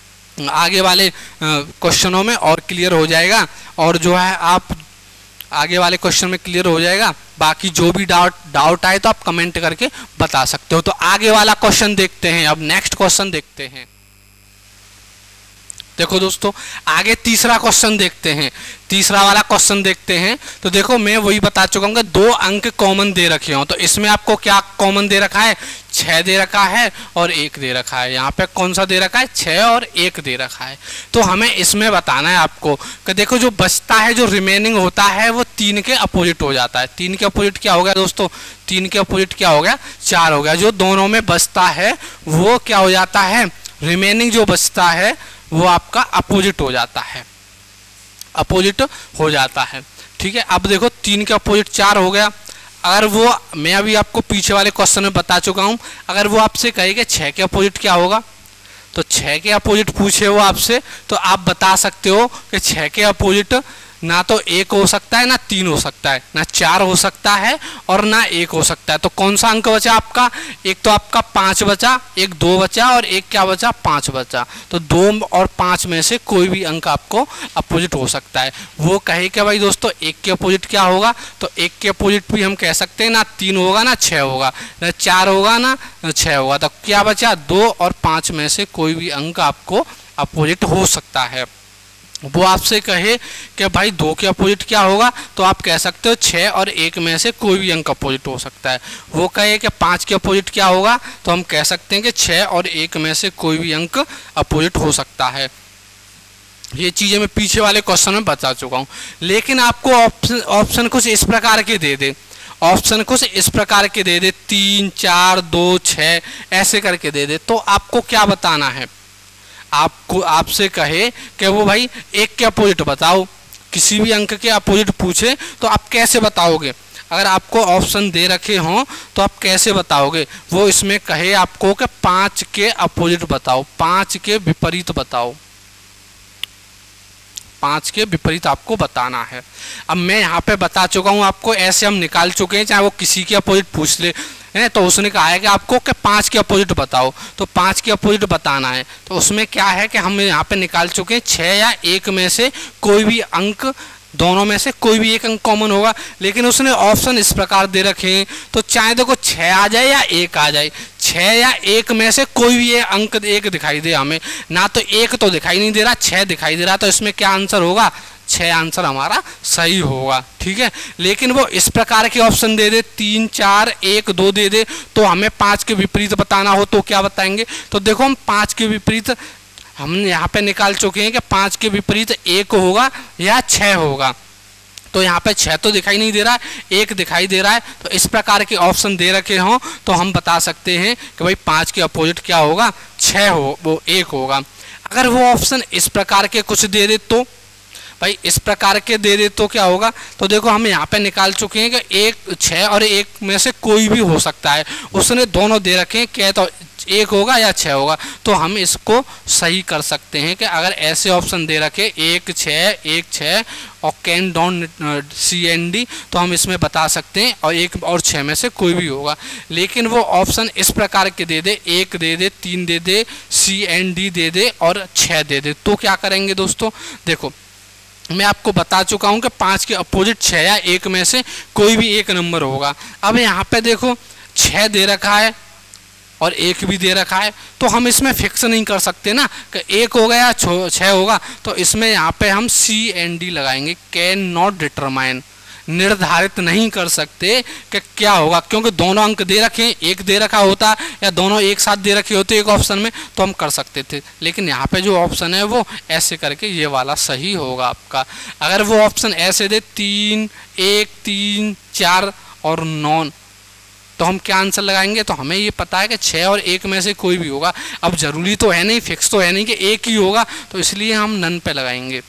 आगे वाले क्वेश्चनों में और क्लियर हो जाएगा, और जो है आप आगे वाले क्वेश्चन में क्लियर हो जाएगा। बाकी जो भी डाउट डाउट आए तो आप कमेंट करके बता सकते हो। तो आगे वाला क्वेश्चन देखते हैं। अब नेक्स्ट क्वेश्चन देखते हैं। देखो दोस्तों आगे तीसरा क्वेश्चन देखते हैं। तीसरा वाला क्वेश्चन देखते हैं। तो देखो मैं वही बता चुका हूँ कि दो अंक कॉमन दे रखे हो, तो इसमें आपको क्या कॉमन दे रखा है, छः दे रखा है और एक दे रखा है। यहाँ पे कौन सा दे रखा है, छः और एक दे रखा है। तो हमें इसमें बताना है आपको कि देखो जो बचता है, जो रिमेनिंग होता है वो तीन के अपोजिट हो जाता है। तीन के अपोजिट क्या हो गया दोस्तों, तीन के अपोजिट क्या हो गया, चार हो गया। जो दोनों में बचता है वो क्या हो जाता है, रिमेनिंग जो बचता है वो आपका अपोजिट हो जाता है, अपोजिट हो जाता है, ठीक है। अब देखो तीन के अपोजिट चार हो गया। अगर वो, मैं अभी आपको पीछे वाले क्वेश्चन में बता चुका हूँ, अगर वो आपसे कहे कि छः के अपोजिट क्या होगा, तो छः के अपोजिट पूछे वो आपसे, तो आप बता सकते हो कि छः के अपोजिट ना तो एक हो सकता है ना तीन हो सकता है, ना चार हो सकता है और ना एक हो सकता है। तो कौन सा अंक बचा आपका? एक तो आपका पाँच बचा, एक दो बचा और एक क्या बचा? पाँच बचा। तो दो और पाँच में से कोई भी अंक आपको अपोजिट हो सकता है। वो कहे कि भाई दोस्तों एक के अपोजिट क्या होगा? तो एक के अपोजिट भी हम कह सकते हैं ना तीन होगा ना छः होगा, ना चार होगा ना छः होगा। तो क्या बचा? दो और पाँच में से कोई भी अंक आपको अपोजिट हो सकता है। वो आपसे कहे कि भाई दो के अपोजिट क्या होगा? तो आप कह सकते हो छः और एक में से कोई भी अंक अपोजिट हो सकता है। वो कहे कि पाँच के अपोजिट क्या होगा? तो हम कह सकते हैं कि छः और एक में से कोई भी अंक अपोजिट हो सकता है। ये चीज़ें मैं पीछे वाले क्वेश्चन में बता चुका हूँ। लेकिन आपको ऑप्शन ऑप्शन कुछ इस प्रकार के दे दे ऑप्शन कुछ इस प्रकार के दे दे तीन, चार, दो, छः ऐसे करके दे दे, तो आपको क्या बताना है? आपको आपसे कहे कि वो भाई एक के अपोजिट बताओ, किसी भी अंक के अपोजिट पूछे तो आप कैसे बताओगे? अगर आपको ऑप्शन दे रखे हों तो आप कैसे बताओगे? वो इसमें कहे आपको कि पाँच के अपोजिट बताओ, पाँच के विपरीत बताओ, पाँच के विपरीत आपको बताना है। अब मैं यहाँ पे बता चुका हूँ आपको, ऐसे हम निकाल चुके हैं, चाहे वो किसी के अपोजिट पूछ ले है तो उसने कहा है कि आपको कि पाँच के अपोजिट बताओ, तो पाँच के अपोजिट बताना है। तो उसमें क्या है कि हम यहाँ पे निकाल चुके हैं छः या एक में से कोई भी अंक, दोनों में से कोई भी एक अंक कॉमन होगा। लेकिन उसने ऑप्शन इस प्रकार दे रखे हैं, तो चाहे देखो छः आ जाए या एक आ जाए, छः या एक में से कोई भी एक अंक एक दिखाई दे हमें, ना तो एक तो दिखाई नहीं दे रहा, छः दिखाई दे रहा, तो इसमें क्या आंसर होगा? छः आंसर हमारा सही होगा। ठीक है, लेकिन वो इस प्रकार के ऑप्शन दे दे तीन, चार, एक, दो दे दे, तो हमें पाँच के विपरीत बताना हो तो क्या बताएंगे? तो देखो हम पाँच के विपरीत हम यहाँ पे निकाल चुके हैं कि पाँच के विपरीत एक होगा या छः होगा। तो यहाँ पे छः तो दिखाई नहीं दे रहा है, एक दिखाई दे रहा है। तो इस प्रकार के ऑप्शन दे रखे हों तो हम बता सकते हैं कि भाई पाँच के अपोजिट क्या होगा? छः हो, वो एक होगा। अगर वो ऑप्शन इस प्रकार के कुछ दे दे तो भाई इस प्रकार के दे दे तो क्या होगा? तो देखो हम यहाँ पे निकाल चुके हैं कि एक, छः और एक में से कोई भी हो सकता है। उसने दोनों दे रखे हैं, क्या तो एक होगा या छः होगा। तो हम इसको सही कर सकते हैं कि अगर ऐसे ऑप्शन दे रखे एक, छः, एक, छः और कैन डॉन सी एन डी, तो हम इसमें बता सकते हैं और एक और छः में से कोई भी होगा। लेकिन वो ऑप्शन इस प्रकार के दे दे, एक दे दे, तीन दे दे, सी एन डी दे दे और छः दे दे, तो क्या करेंगे दोस्तों? देखो मैं आपको बता चुका हूं कि पाँच के अपोजिट छः या एक में से कोई भी एक नंबर होगा। अब यहाँ पे देखो छः दे रखा है और एक भी दे रखा है, तो हम इसमें फिक्स नहीं कर सकते ना कि एक होगा या छः होगा। तो इसमें यहाँ पे हम सी एन डी लगाएंगे, कैन नॉट डिटरमाइन, निर्धारित नहीं कर सकते कि क्या होगा, क्योंकि दोनों अंक दे रखे हैं, एक दे रखा होता या दोनों एक साथ दे रखे होते एक ऑप्शन में तो हम कर सकते थे। लेकिन यहाँ पे जो ऑप्शन है वो ऐसे करके ये वाला सही होगा आपका। अगर वो ऑप्शन ऐसे दे तीन, एक, तीन, चार और नौ, तो हम क्या आंसर लगाएंगे? तो हमें ये पता है कि छः और एक में से कोई भी होगा। अब जरूरी तो है नहीं, फिक्स तो है नहीं कि एक ही होगा, तो इसलिए हम नन पे लगाएंगे।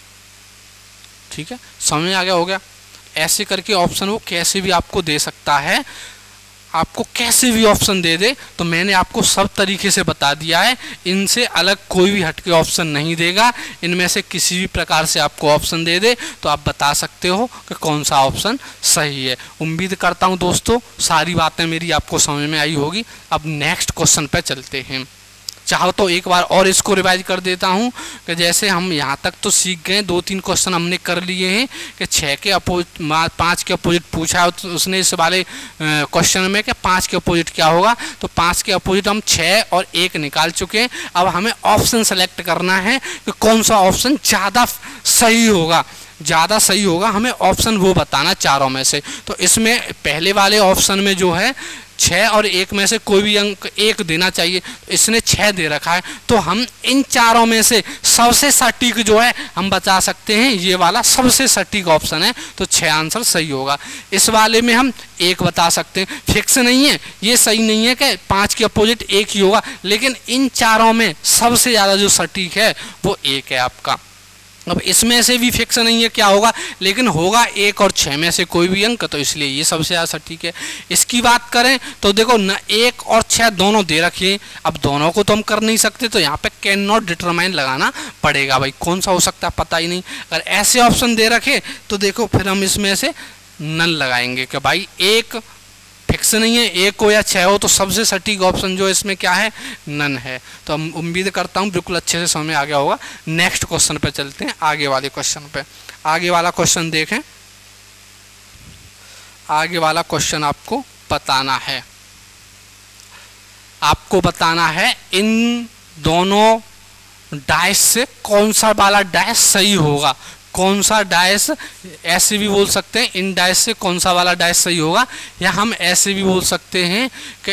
ठीक है, समझ में आ गया? हो गया। ऐसे करके ऑप्शन वो कैसे भी आपको दे सकता है, आपको कैसे भी ऑप्शन दे दे। तो मैंने आपको सब तरीके से बता दिया है, इनसे अलग कोई भी हटके ऑप्शन नहीं देगा। इनमें से किसी भी प्रकार से आपको ऑप्शन दे दे तो आप बता सकते हो कि कौन सा ऑप्शन सही है। उम्मीद करता हूं दोस्तों सारी बातें मेरी आपको समझ में आई होगी। अब नेक्स्ट क्वेश्चन पे चलते हैं। चाहो तो एक बार और इसको रिवाइज कर देता हूं कि जैसे हम यहाँ तक तो सीख गए, दो तीन क्वेश्चन हमने कर लिए हैं कि छः के अपोजिट, पाँच के अपोजिट पूछा है तो उसने इस वाले क्वेश्चन में कि पाँच के अपोजिट क्या होगा। तो पाँच के अपोजिट हम छः और एक निकाल चुके हैं। अब हमें ऑप्शन सेलेक्ट करना है कि कौन सा ऑप्शन ज़्यादा सही होगा, ज़्यादा सही होगा हमें ऑप्शन वो बताना चारों में से। तो इसमें पहले वाले ऑप्शन में जो है छः और एक में से कोई भी अंक एक देना चाहिए, इसने छः दे रखा है। तो हम इन चारों में से सबसे सटीक जो है हम बता सकते हैं ये वाला सबसे सटीक ऑप्शन है, तो छः आंसर सही होगा। इस वाले में हम एक बता सकते हैं, फिक्स नहीं है, ये सही नहीं है कि पाँच के अपोजिट एक ही होगा, लेकिन इन चारों में सबसे ज़्यादा जो सटीक है वो एक है आपका। अब इसमें से भी फिक्स नहीं है क्या होगा, लेकिन होगा एक और छः में से कोई भी अंक, तो इसलिए ये सबसे ज़्यादा सटीक है। इसकी बात करें तो देखो न एक और छः दोनों दे रखी हैं, अब दोनों को तो हम कर नहीं सकते, तो यहाँ पे कैन नॉट डिटरमाइन लगाना पड़ेगा। भाई कौन सा हो सकता है पता ही नहीं। अगर ऐसे ऑप्शन दे रखे तो देखो फिर हम इसमें से नन लगाएंगे कि भाई एक फिक्स नहीं है, एक हो या छः हो, तो सबसे सटीक ऑप्शन जो इसमें क्या है, नन है। तो हम उम्मीद करता हूँ बिल्कुल अच्छे से समझ में आ गया होगा। नेक्स्ट क्वेश्चन पे चलते हैं, आगे वाले क्वेश्चन पे। आगे वाला क्वेश्चन देखें, आगे वाला क्वेश्चन आपको बताना है, आपको बताना है इन दोनों डाइस से कौन सा वाला डाइस सही होगा। कौन सा डाइस, ऐसे भी बोल सकते हैं इन डाइस से कौन सा वाला डाइस सही होगा, या हम ऐसे भी बोल सकते हैं कि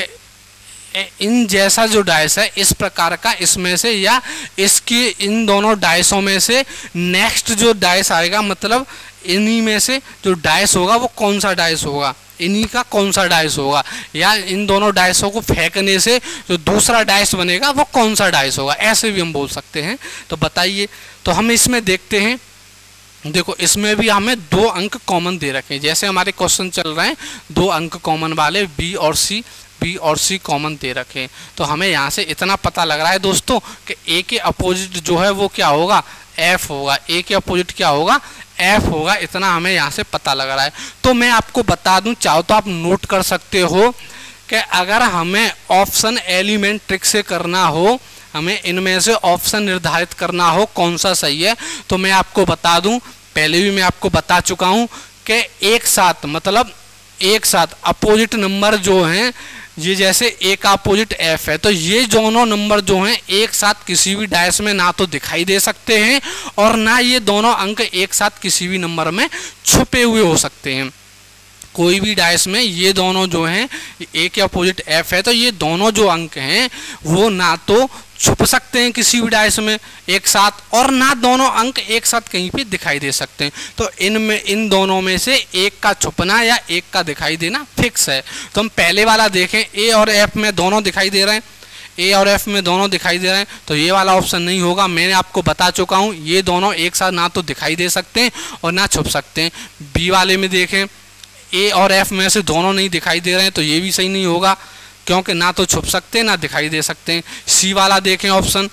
इन जैसा जो डाइस है इस प्रकार का इसमें से, या इसकी इन दोनों डाइसों में से नेक्स्ट जो डाइस आएगा, मतलब इन्हीं में से जो डाइस होगा वो कौन सा डाइस होगा, इन्हीं का कौन सा डाइस होगा, या इन दोनों डाइसों को फेंकने से जो दूसरा डाइस बनेगा वो कौन सा डाइस होगा, ऐसे भी हम बोल सकते हैं। तो बताइए। तो हम इसमें देखते हैं, देखो इसमें भी हमें दो अंक कॉमन दे रखे हैं, जैसे हमारे क्वेश्चन चल रहे हैं दो अंक कॉमन वाले, बी और सी, बी और सी कॉमन दे रखे हैं। तो हमें यहाँ से इतना पता लग रहा है दोस्तों कि ए के अपोजिट जो है वो क्या होगा, एफ होगा। ए के अपोजिट क्या होगा, एफ होगा। इतना हमें यहाँ से पता लग रहा है। तो मैं आपको बता दूं, चाहो तो आप नोट कर सकते हो कि अगर हमें ऑप्शन एलिमेंट ट्रिक से करना हो, हमें इनमें से ऑप्शन निर्धारित करना हो कौन सा सही है, तो मैं आपको बता दूं, पहले भी मैं आपको बता चुका हूं कि एक साथ, मतलब एक साथ अपोजिट नंबर जो हैं, ये जैसे ए का अपोजिट एफ है, तो ये दोनों नंबर जो हैं एक साथ किसी भी डाइस में ना तो दिखाई दे सकते हैं और ना ये दोनों अंक एक साथ किसी भी नंबर में छुपे हुए हो सकते हैं। कोई भी डाइस में ये दोनों जो हैं, ए के अपोजिट एफ है, तो ये दोनों जो अंक हैं वो ना तो छुप सकते हैं किसी भी डाइस में एक साथ, और ना दोनों अंक एक साथ कहीं पे दिखाई दे सकते हैं। तो इनमें इन दोनों में से एक का छुपना या एक का दिखाई देना फिक्स है। तो हम पहले वाला देखें, ए और एफ में दोनों दिखाई दे रहे हैं, ए और एफ में दोनों दिखाई दे रहे हैं, तो ये वाला ऑप्शन नहीं होगा। मैंने आपको बता चुका हूँ ये दोनों एक साथ ना तो दिखाई दे सकते हैं और ना छुप सकते हैं। बी वाले में देखें, ए और एफ में से दोनों नहीं दिखाई दे रहे हैं, तो ये भी सही नहीं होगा क्योंकि ना तो छुप सकते हैं ना दिखाई दे सकते हैं। सी वाला देखें, ऑप्शन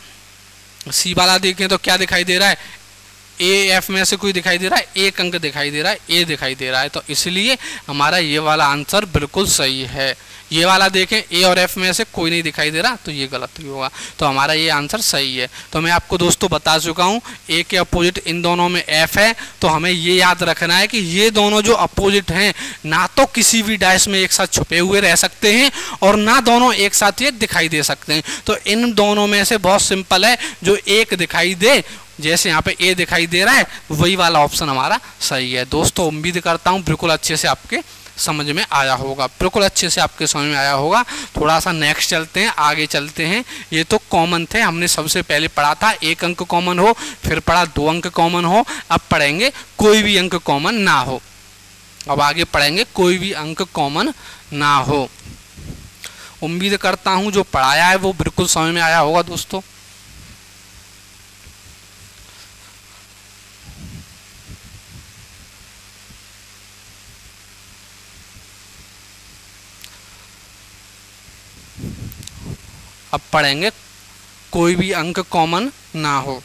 सी वाला देखें तो क्या दिखाई दे रहा है, ए एफ में से कोई दिखाई दे रहा है, एक अंक दिखाई दे रहा है, ए दिखाई दे रहा है, तो इसलिए हमारा ये वाला आंसर बिल्कुल सही है। ये वाला देखें, ए और एफ में से कोई नहीं दिखाई दे रहा, तो ये गलत ही होगा। तो हमारा ये आंसर सही है। तो मैं आपको दोस्तों बता चुका हूँ ए के अपोजिट इन दोनों में एफ है, तो हमें ये याद रखना है कि ये दोनों जो अपोजिट हैं ना तो किसी भी डाइस में एक साथ छुपे हुए रह सकते हैं और ना दोनों एक साथ ये दिखाई दे सकते हैं। तो इन दोनों में से बहुत सिंपल है, जो एक दिखाई दे, जैसे यहाँ पे ए दिखाई दे रहा है, वही वाला ऑप्शन हमारा सही है। दोस्तों उम्मीद करता हूँ बिल्कुल अच्छे से आपके समझ में आया होगा, बिल्कुल अच्छे से आपके समझ में आया होगा। थोड़ा सा नेक्स्ट चलते हैं, आगे चलते हैं। ये तो कॉमन थे, हमने सबसे पहले पढ़ा था एक अंक कॉमन हो, फिर पढ़ा दो अंक कॉमन हो, अब पढ़ेंगे कोई भी अंक कॉमन ना हो। अब आगे पढ़ेंगे कोई भी अंक कॉमन ना हो। उम्मीद करता हूँ जो पढ़ाया है वो बिल्कुल समझ में आया होगा दोस्तों। अब पढ़ेंगे कोई भी अंक कॉमन ना हो।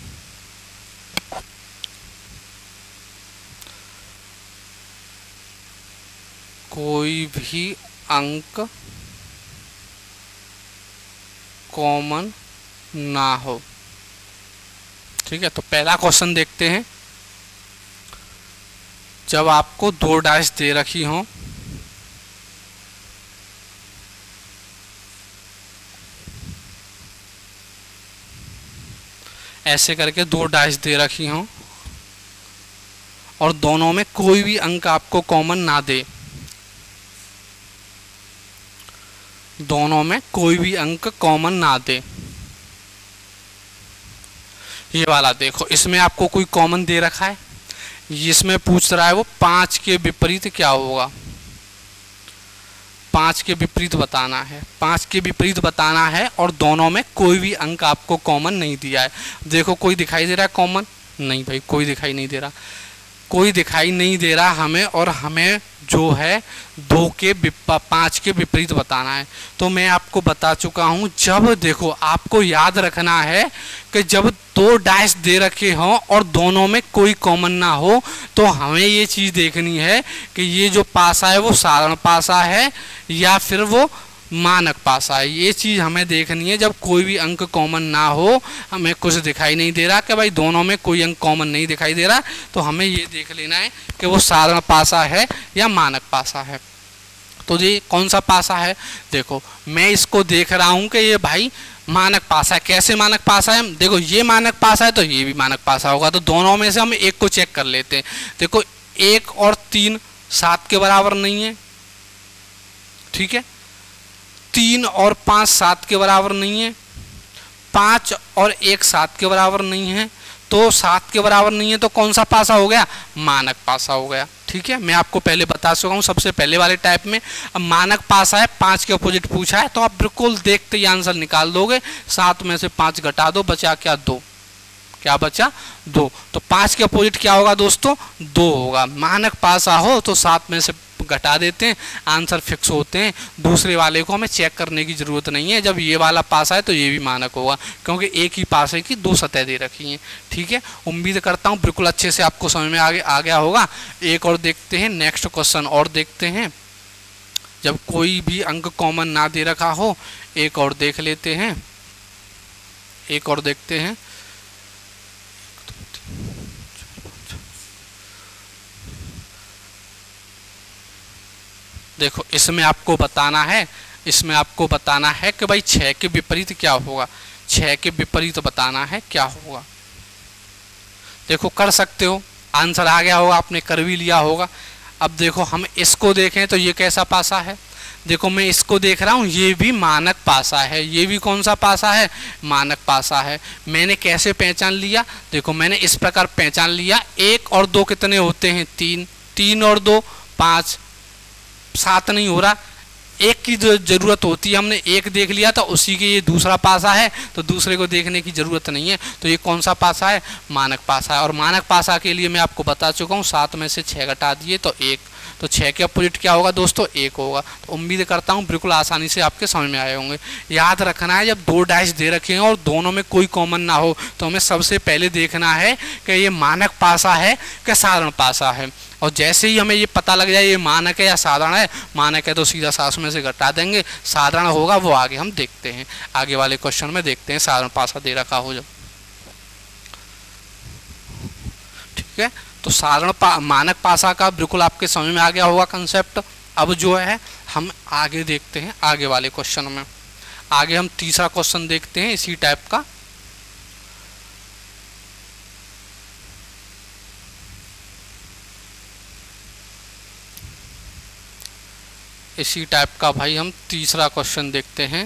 कोई भी अंक कॉमन ना हो, ठीक है। तो पहला क्वेश्चन देखते हैं। जब आपको दो डाइस दे रखी हों, ऐसे करके दो डाइस दे रखी हों और दोनों में कोई भी अंक आपको कॉमन ना दे, दोनों में कोई भी अंक कॉमन ना दे, ये वाला देखो, इसमें आपको कोई कॉमन दे रखा है, इसमें पूछ रहा है वो पाँच के विपरीत क्या होगा, पाँच के विपरीत बताना है, पाँच के विपरीत बताना है और दोनों में कोई भी अंक आपको कॉमन नहीं दिया है। देखो कोई दिखाई दे रहा है कॉमन, नहीं भाई, कोई दिखाई नहीं दे रहा, कोई दिखाई नहीं दे रहा हमें, और हमें जो है दो के पाँच के विपरीत बताना है। तो मैं आपको बता चुका हूं, जब देखो आपको याद रखना है कि जब दो डाइस दे रखे हों और दोनों में कोई कॉमन ना हो, तो हमें ये चीज़ देखनी है कि ये जो पासा है वो साधारण पासा है या फिर वो मानक पासा है। ये चीज़ हमें देखनी है। जब कोई भी अंक कॉमन ना हो, हमें कुछ दिखाई नहीं दे रहा कि भाई दोनों में कोई अंक कॉमन नहीं दिखाई दे रहा, तो हमें ये देख लेना है कि वो साधारण पासा है या मानक पासा है। तो ये कौन सा पासा है? देखो मैं इसको देख रहा हूँ कि ये भाई मानक पासा है। कैसे मानक पासा है? देखो ये मानक पासा है तो ये भी मानक पासा होगा, तो दोनों में से हम एक को चेक कर लेते हैं। देखो एक और तीन सात के बराबर नहीं है, ठीक है। तीन और पाँच सात के बराबर नहीं है, पाँच और एक सात के बराबर नहीं है, तो सात के बराबर नहीं है, तो कौन सा पासा हो गया? मानक पासा हो गया, ठीक है। मैं आपको पहले बता चुका हूँ सबसे पहले वाले टाइप में। अब मानक पासा है, पाँच के अपोजिट पूछा है, तो आप बिल्कुल देखते ही आंसर निकाल दोगे। सात में से पाँच घटा दो, बचा क्या? दो। क्या बचा? दो। तो पाँच के अपोजिट क्या होगा दोस्तों? दो होगा। मानक पासा हो तो सात में से घटा देते हैं, आंसर फिक्स होते हैं। दूसरे वाले को हमें चेक करने की ज़रूरत नहीं है। जब ये वाला पासा है तो ये भी मानक होगा, क्योंकि एक ही पासे की दो सतह दे रखी हैं, ठीक है। उम्मीद करता हूँ बिल्कुल अच्छे से आपको समझ में आ गया आ गया होगा। एक और देखते हैं, नेक्स्ट क्वेश्चन और देखते हैं। जब कोई भी अंक कॉमन ना दे रखा हो, एक और देख लेते हैं, एक और देखते हैं। देखो इसमें आपको बताना है, इसमें आपको बताना है कि भाई छः के विपरीत क्या होगा। छः के विपरीत बताना है क्या होगा। देखो कर सकते हो, आंसर आ गया होगा, आपने कर भी लिया होगा। अब देखो हम इसको देखें तो ये कैसा पासा है। देखो मैं इसको देख रहा हूँ, ये भी मानक पासा है। ये भी कौन सा पासा है? मानक पासा है। मैंने कैसे पहचान लिया? देखो मैंने इस प्रकार पहचान लिया, एक और दो कितने होते हैं? तीन। तीन और दो पाँच, सात नहीं हो रहा, एक की जो जरूरत होती है, हमने एक देख लिया तो उसी के ये दूसरा पासा है, तो दूसरे को देखने की जरूरत नहीं है। तो ये कौन सा पासा है? मानक पासा है। और मानक पासा के लिए मैं आपको बता चुका हूँ, सात में से छः घटा दिए तो एक, तो छः के अपोजिट क्या होगा दोस्तों? एक होगा। तो उम्मीद करता हूँ बिल्कुल आसानी से आपके समझ में आए होंगे। याद रखना है, जब दो डाइस दे रखे हैं और दोनों में कोई कॉमन ना हो, तो हमें सबसे पहले देखना है कि ये मानक पासा है कि साधारण पासा है। और जैसे ही हमें ये पता लग जाए ये मानक है या साधारण है, मानक है तो सीधा सात में से घटा देंगे, साधारण होगा वो आगे हम देखते हैं, आगे वाले क्वेश्चन में देखते हैं साधारण पासा दे रखा हो जब, ठीक है। तो साधारण पा, मानक पासा का बिल्कुल आपके समझ में आ गया होगा कंसेप्ट। अब जो है हम आगे देखते हैं, आगे वाले क्वेश्चन में आगे हम तीसरा क्वेश्चन देखते हैं इसी टाइप का। इसी टाइप का भाई हम तीसरा क्वेश्चन देखते हैं।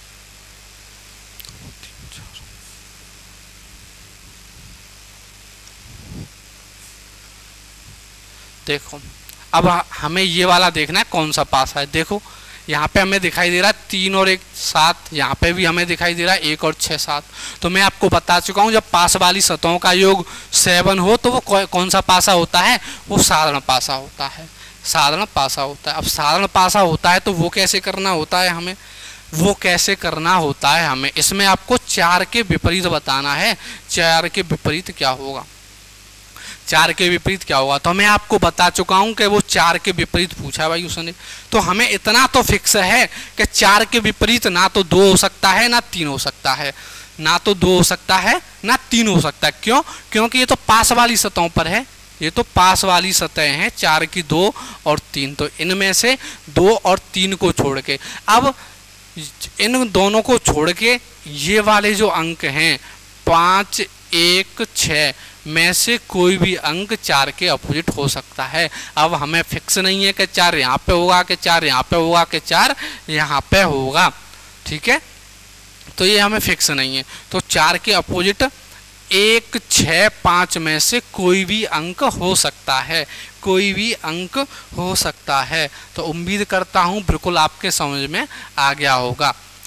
देखो अब हमें ये वाला देखना है कौन सा पासा है। देखो यहाँ पे हमें दिखाई दे रहा है तीन और एक सात, यहाँ पे भी हमें दिखाई दे रहा है एक और छः सात। तो मैं आपको बता चुका हूँ, जब पास वाली सतहों का योग सेवन हो तो वो कौन सा पासा होता है? वो साधारण पासा होता है, साधारण पासा होता है। अब साधारण पासा होता है तो वो कैसे करना होता है हमें? वो कैसे करना होता है हमें इसमें आपको चार के विपरीत बताना है। चार के विपरीत क्या होगा? चार के विपरीत क्या होगा? तो मैं आपको बता चुका हूं कि वो चार के विपरीत पूछा है भाई उसने। तो हमें इतना तो फिक्स है कि चार के विपरीत ना तो दो हो सकता है ना तीन हो सकता है, ना तो दो हो सकता है ना तीन हो सकता है। क्यों? क्योंकि ये तो पास वाली सतहों पर है, ये तो पास वाली सतह हैं, चार की दो और तीन। तो इनमें से दो और तीन को छोड़ के, अब इन दोनों को छोड़ के ये वाले जो अंक हैं पाँच एक छः में से कोई भी अंक चार के अपोजिट हो सकता है। अब हमें फिक्स नहीं है कि चार यहाँ पे होगा कि चार यहाँ पे होगा कि चार यहाँ पे होगा, ठीक है। तो ये हमें फिक्स नहीं है। तो चार के अपोजिट एक छः पाँच में से कोई भी अंक हो सकता है, कोई भी अंक हो सकता है। तो उम्मीद करता हूँ बिल्कुल आपके समझ में आ गया होगा।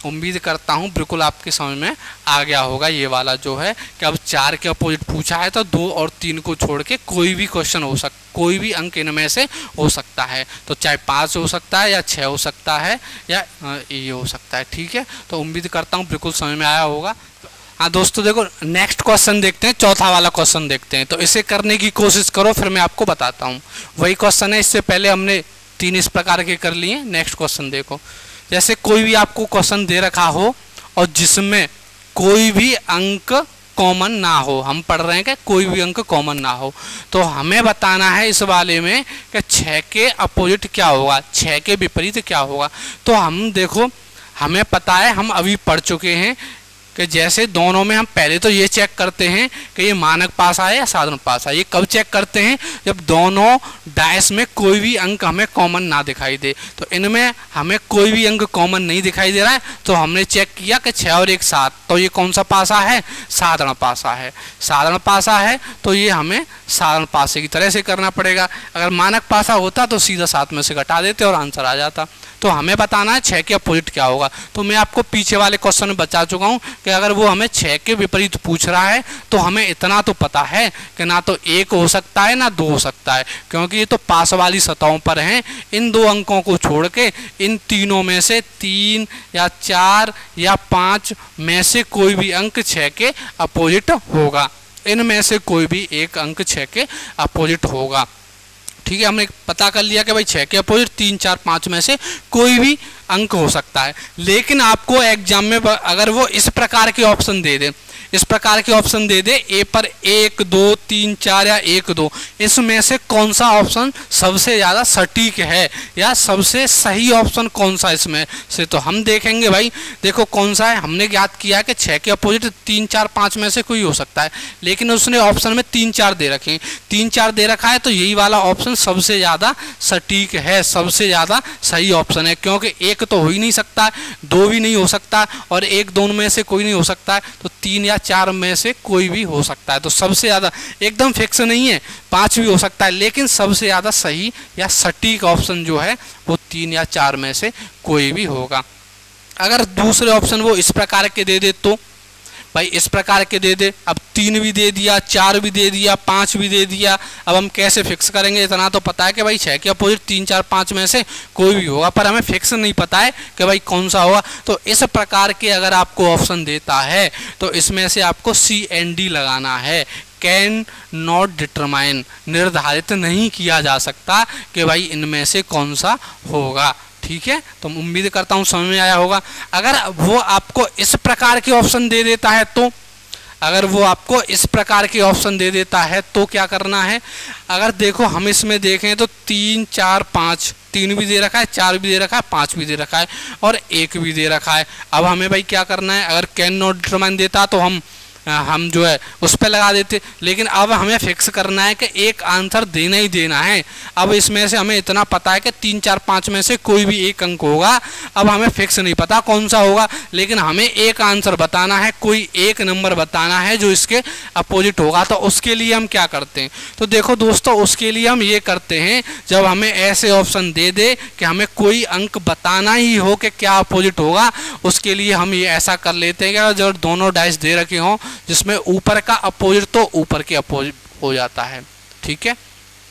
उम्मीद करता हूँ बिल्कुल आपके समझ में आ गया होगा ये वाला जो है कि अब चार के अपोजिट पूछा है तो दो और तीन को छोड़ के कोई भी क्वेश्चन हो सकता, कोई भी अंक इनमें से हो सकता है। तो चाहे पाँच हो सकता है या छः हो सकता है या ये हो सकता है। ठीक है, तो उम्मीद करता हूँ बिल्कुल समझ में आया होगा। हाँ दोस्तों देखो, नेक्स्ट क्वेश्चन देखते हैं, चौथा वाला क्वेश्चन देखते हैं। तो इसे करने की कोशिश करो, फिर मैं आपको बताता हूँ। वही क्वेश्चन है, इससे पहले हमने तीन इस प्रकार के कर लिए। नेक्स्ट क्वेश्चन देखो, जैसे कोई भी आपको क्वेश्चन दे रखा हो और जिसमें कोई भी अंक कॉमन ना हो, हम पढ़ रहे हैं कि कोई भी अंक कॉमन ना हो, तो हमें बताना है इस वाले में कि छः के अपोजिट क्या होगा, छः के विपरीत क्या होगा। तो हम देखो, हमें पता है, हम अभी पढ़ चुके हैं कि जैसे दोनों में हम पहले तो ये चेक करते हैं कि ये मानक पासा है या साधारण पासा है। ये कब चेक करते हैं? जब दोनों डायस में कोई भी अंक हमें कॉमन ना दिखाई दे। तो इनमें हमें कोई भी अंक कॉमन नहीं दिखाई दे रहा है, तो हमने चेक किया कि छः और एक सात, तो ये कौन सा पासा है? साधारण पासा है। साधारण पासा है तो ये हमें साधारण पासे की तरह से करना पड़ेगा। अगर मानक पासा होता तो सीधा सात में से घटा देते और आंसर आ जाता। तो हमें बताना है छः के अपोजिट क्या होगा। तो मैं आपको पीछे वाले क्वेश्चन में बता चुका हूँ कि अगर वो हमें छः के विपरीत पूछ रहा है तो हमें इतना तो पता है कि ना तो एक हो सकता है ना दो हो सकता है, क्योंकि ये तो पास वाली सतहों पर हैं। इन दो अंकों को छोड़ के इन तीनों में से तीन या चार या पाँच में से कोई भी अंक छः के अपोजिट होगा। इनमें से कोई भी एक अंक छः के अपोजिट होगा। ठीक है, हमने पता कर लिया कि भाई छः के अपोजिट तीन चार पाँच में से कोई भी अंक हो सकता है। लेकिन आपको एग्जाम में अगर वो इस प्रकार के ऑप्शन दे दे, इस प्रकार के ऑप्शन दे दे, ए पर एक दो तीन चार या एक दो, इसमें से कौन सा ऑप्शन सबसे ज़्यादा सटीक है या सबसे सही ऑप्शन कौन सा इसमें से, तो हम देखेंगे भाई। देखो कौन सा है, हमने याद किया है कि छः के अपोजिट तीन चार पाँच में से कोई हो सकता है, लेकिन उसने ऑप्शन में तीन चार दे रखे हैं, तीन चार दे रखा है, तो यही वाला ऑप्शन सबसे ज़्यादा सटीक है, सबसे ज़्यादा सही ऑप्शन है। क्योंकि एक तो हो ही नहीं सकता, दो भी नहीं हो सकता और एक दोनों में से कोई नहीं हो सकता है, तो तीन या चार में से कोई भी हो सकता है। तो सबसे ज़्यादा, एकदम फिक्स नहीं है, पांच भी हो सकता है, लेकिन सबसे ज़्यादा सही या सटीक ऑप्शन जो है वो तीन या चार में से कोई भी होगा। अगर दूसरे ऑप्शन वो इस प्रकार के दे दे तो भाई इस प्रकार के दे दे, अब तीन भी दे दिया, चार भी दे दिया, पाँच भी दे दिया, अब हम कैसे फिक्स करेंगे? इतना तो पता है कि भाई छः के अपोजिट तीन चार पाँच में से कोई भी होगा, पर हमें फिक्स नहीं पता है कि भाई कौन सा होगा। तो इस प्रकार के अगर आपको ऑप्शन देता है तो इसमें से आपको सी एन डी लगाना है, कैन नॉट डिटरमाइन, निर्धारित नहीं किया जा सकता कि भाई इनमें से कौन सा होगा। ठीक है, तो उम्मीद करता हूँ समझ में आया होगा। अगर वो आपको इस प्रकार के ऑप्शन दे देता है तो अगर वो आपको इस प्रकार के ऑप्शन दे देता है तो क्या करना है? अगर देखो हम इसमें देखें तो तीन चार पाँच, तीन भी दे रखा है, चार भी दे रखा है, पाँच भी दे रखा है और एक भी दे रखा है। अब हमें भाई क्या करना है? अगर कैन नॉट डिटरमाइन देता तो हम हम जो है उस पर लगा देते, लेकिन अब हमें फिक्स करना है कि एक आंसर देना ही देना है। अब इसमें से हमें इतना पता है कि तीन चार पाँच में से कोई भी एक अंक होगा। अब हमें फिक्स नहीं पता कौन सा होगा, लेकिन हमें एक आंसर बताना है, कोई एक नंबर बताना है जो इसके अपोजिट होगा। तो उसके लिए हम क्या करते हैं? तो देखो दोस्तों, उसके लिए हम ये करते हैं, जब हमें ऐसे ऑप्शन दे दे कि हमें कोई अंक बताना ही हो कि क्या अपोजिट होगा, उसके लिए हम ये ऐसा कर लेते हैं कि जब दोनों डाइस दे रखे हों जिसमें ऊपर का अपोजिट तो ऊपर के अपोजिट हो जाता है। ठीक है,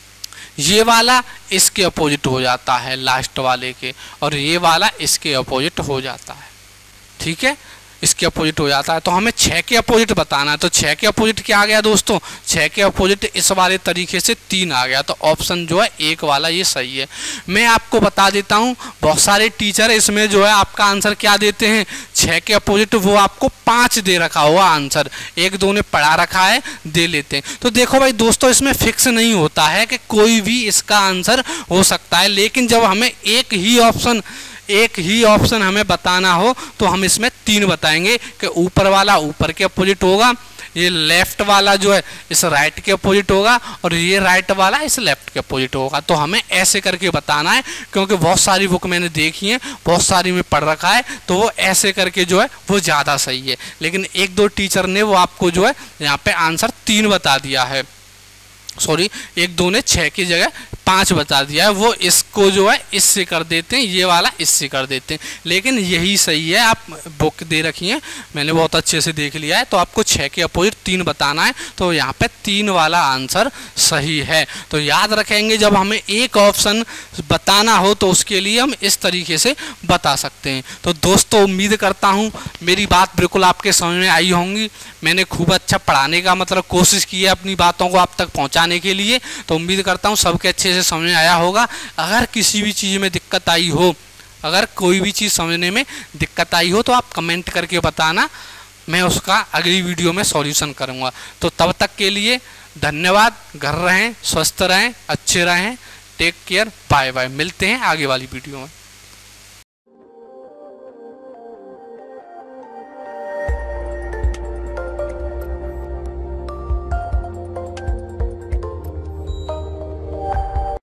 ये वाला इसके अपोजिट हो जाता है लास्ट वाले के, और ये वाला इसके अपोजिट हो जाता है। ठीक है, इसके अपोजिट हो जाता है। तो हमें छः के अपोजिट बताना है। तो छः के अपोजिट क्या आ गया दोस्तों? छः के अपोजिट इस वाले तरीके से तीन आ गया। तो ऑप्शन जो है एक वाला ये सही है। मैं आपको बता देता हूँ, बहुत सारे टीचर इसमें जो है आपका आंसर क्या देते हैं? छः के अपोजिट वो आपको पाँच दे रखा हुआ आंसर, एक दो ने पढ़ा रखा है, दे लेते हैं। तो देखो भाई दोस्तों, इसमें फिक्स नहीं होता है कि कोई भी इसका आंसर हो सकता है, लेकिन जब हमें एक ही ऑप्शन एक ही ऑप्शन हमें बताना हो तो हम इसमें तीन बताएंगे कि ऊपर वाला ऊपर के अपोजिट होगा, ये लेफ्ट वाला जो है इस राइट के अपोजिट होगा और ये राइट वाला इस लेफ्ट के अपोजिट होगा। तो हमें ऐसे करके बताना है, क्योंकि बहुत सारी बुक मैंने देखी है, बहुत सारी में पढ़ रखा है, तो वो ऐसे करके जो है वो ज़्यादा सही है। लेकिन एक दो टीचर ने वो आपको जो है यहाँ पे आंसर तीन बता दिया है, सॉरी एक दो ने छः की जगह पाँच बता दिया है, वो इसको जो है इससे कर देते हैं, ये वाला इससे कर देते हैं, लेकिन यही सही है। आप बुक दे रखी है, मैंने बहुत अच्छे से देख लिया है, तो आपको छः के अपोजिट तीन बताना है, तो यहाँ पे तीन वाला आंसर सही है। तो याद रखेंगे जब हमें एक ऑप्शन बताना हो तो उसके लिए हम इस तरीके से बता सकते हैं। तो दोस्तों उम्मीद करता हूँ मेरी बात बिल्कुल आपके समझ में आई होंगी। मैंने खूब अच्छा पढ़ाने का मतलब कोशिश की है अपनी बातों को आप तक पहुँचाने के लिए, तो उम्मीद करता हूँ सबके अच्छे से समझ में आया होगा। अगर किसी भी चीज़ में दिक्कत आई हो, अगर कोई भी चीज़ समझने में दिक्कत आई हो तो आप कमेंट करके बताना, मैं उसका अगली वीडियो में सॉल्यूशन करूँगा। तो तब तक के लिए धन्यवाद। घर रहें, स्वस्थ रहें, अच्छे रहें, टेक केयर, बाय बाय। मिलते हैं आगे वाली वीडियो में।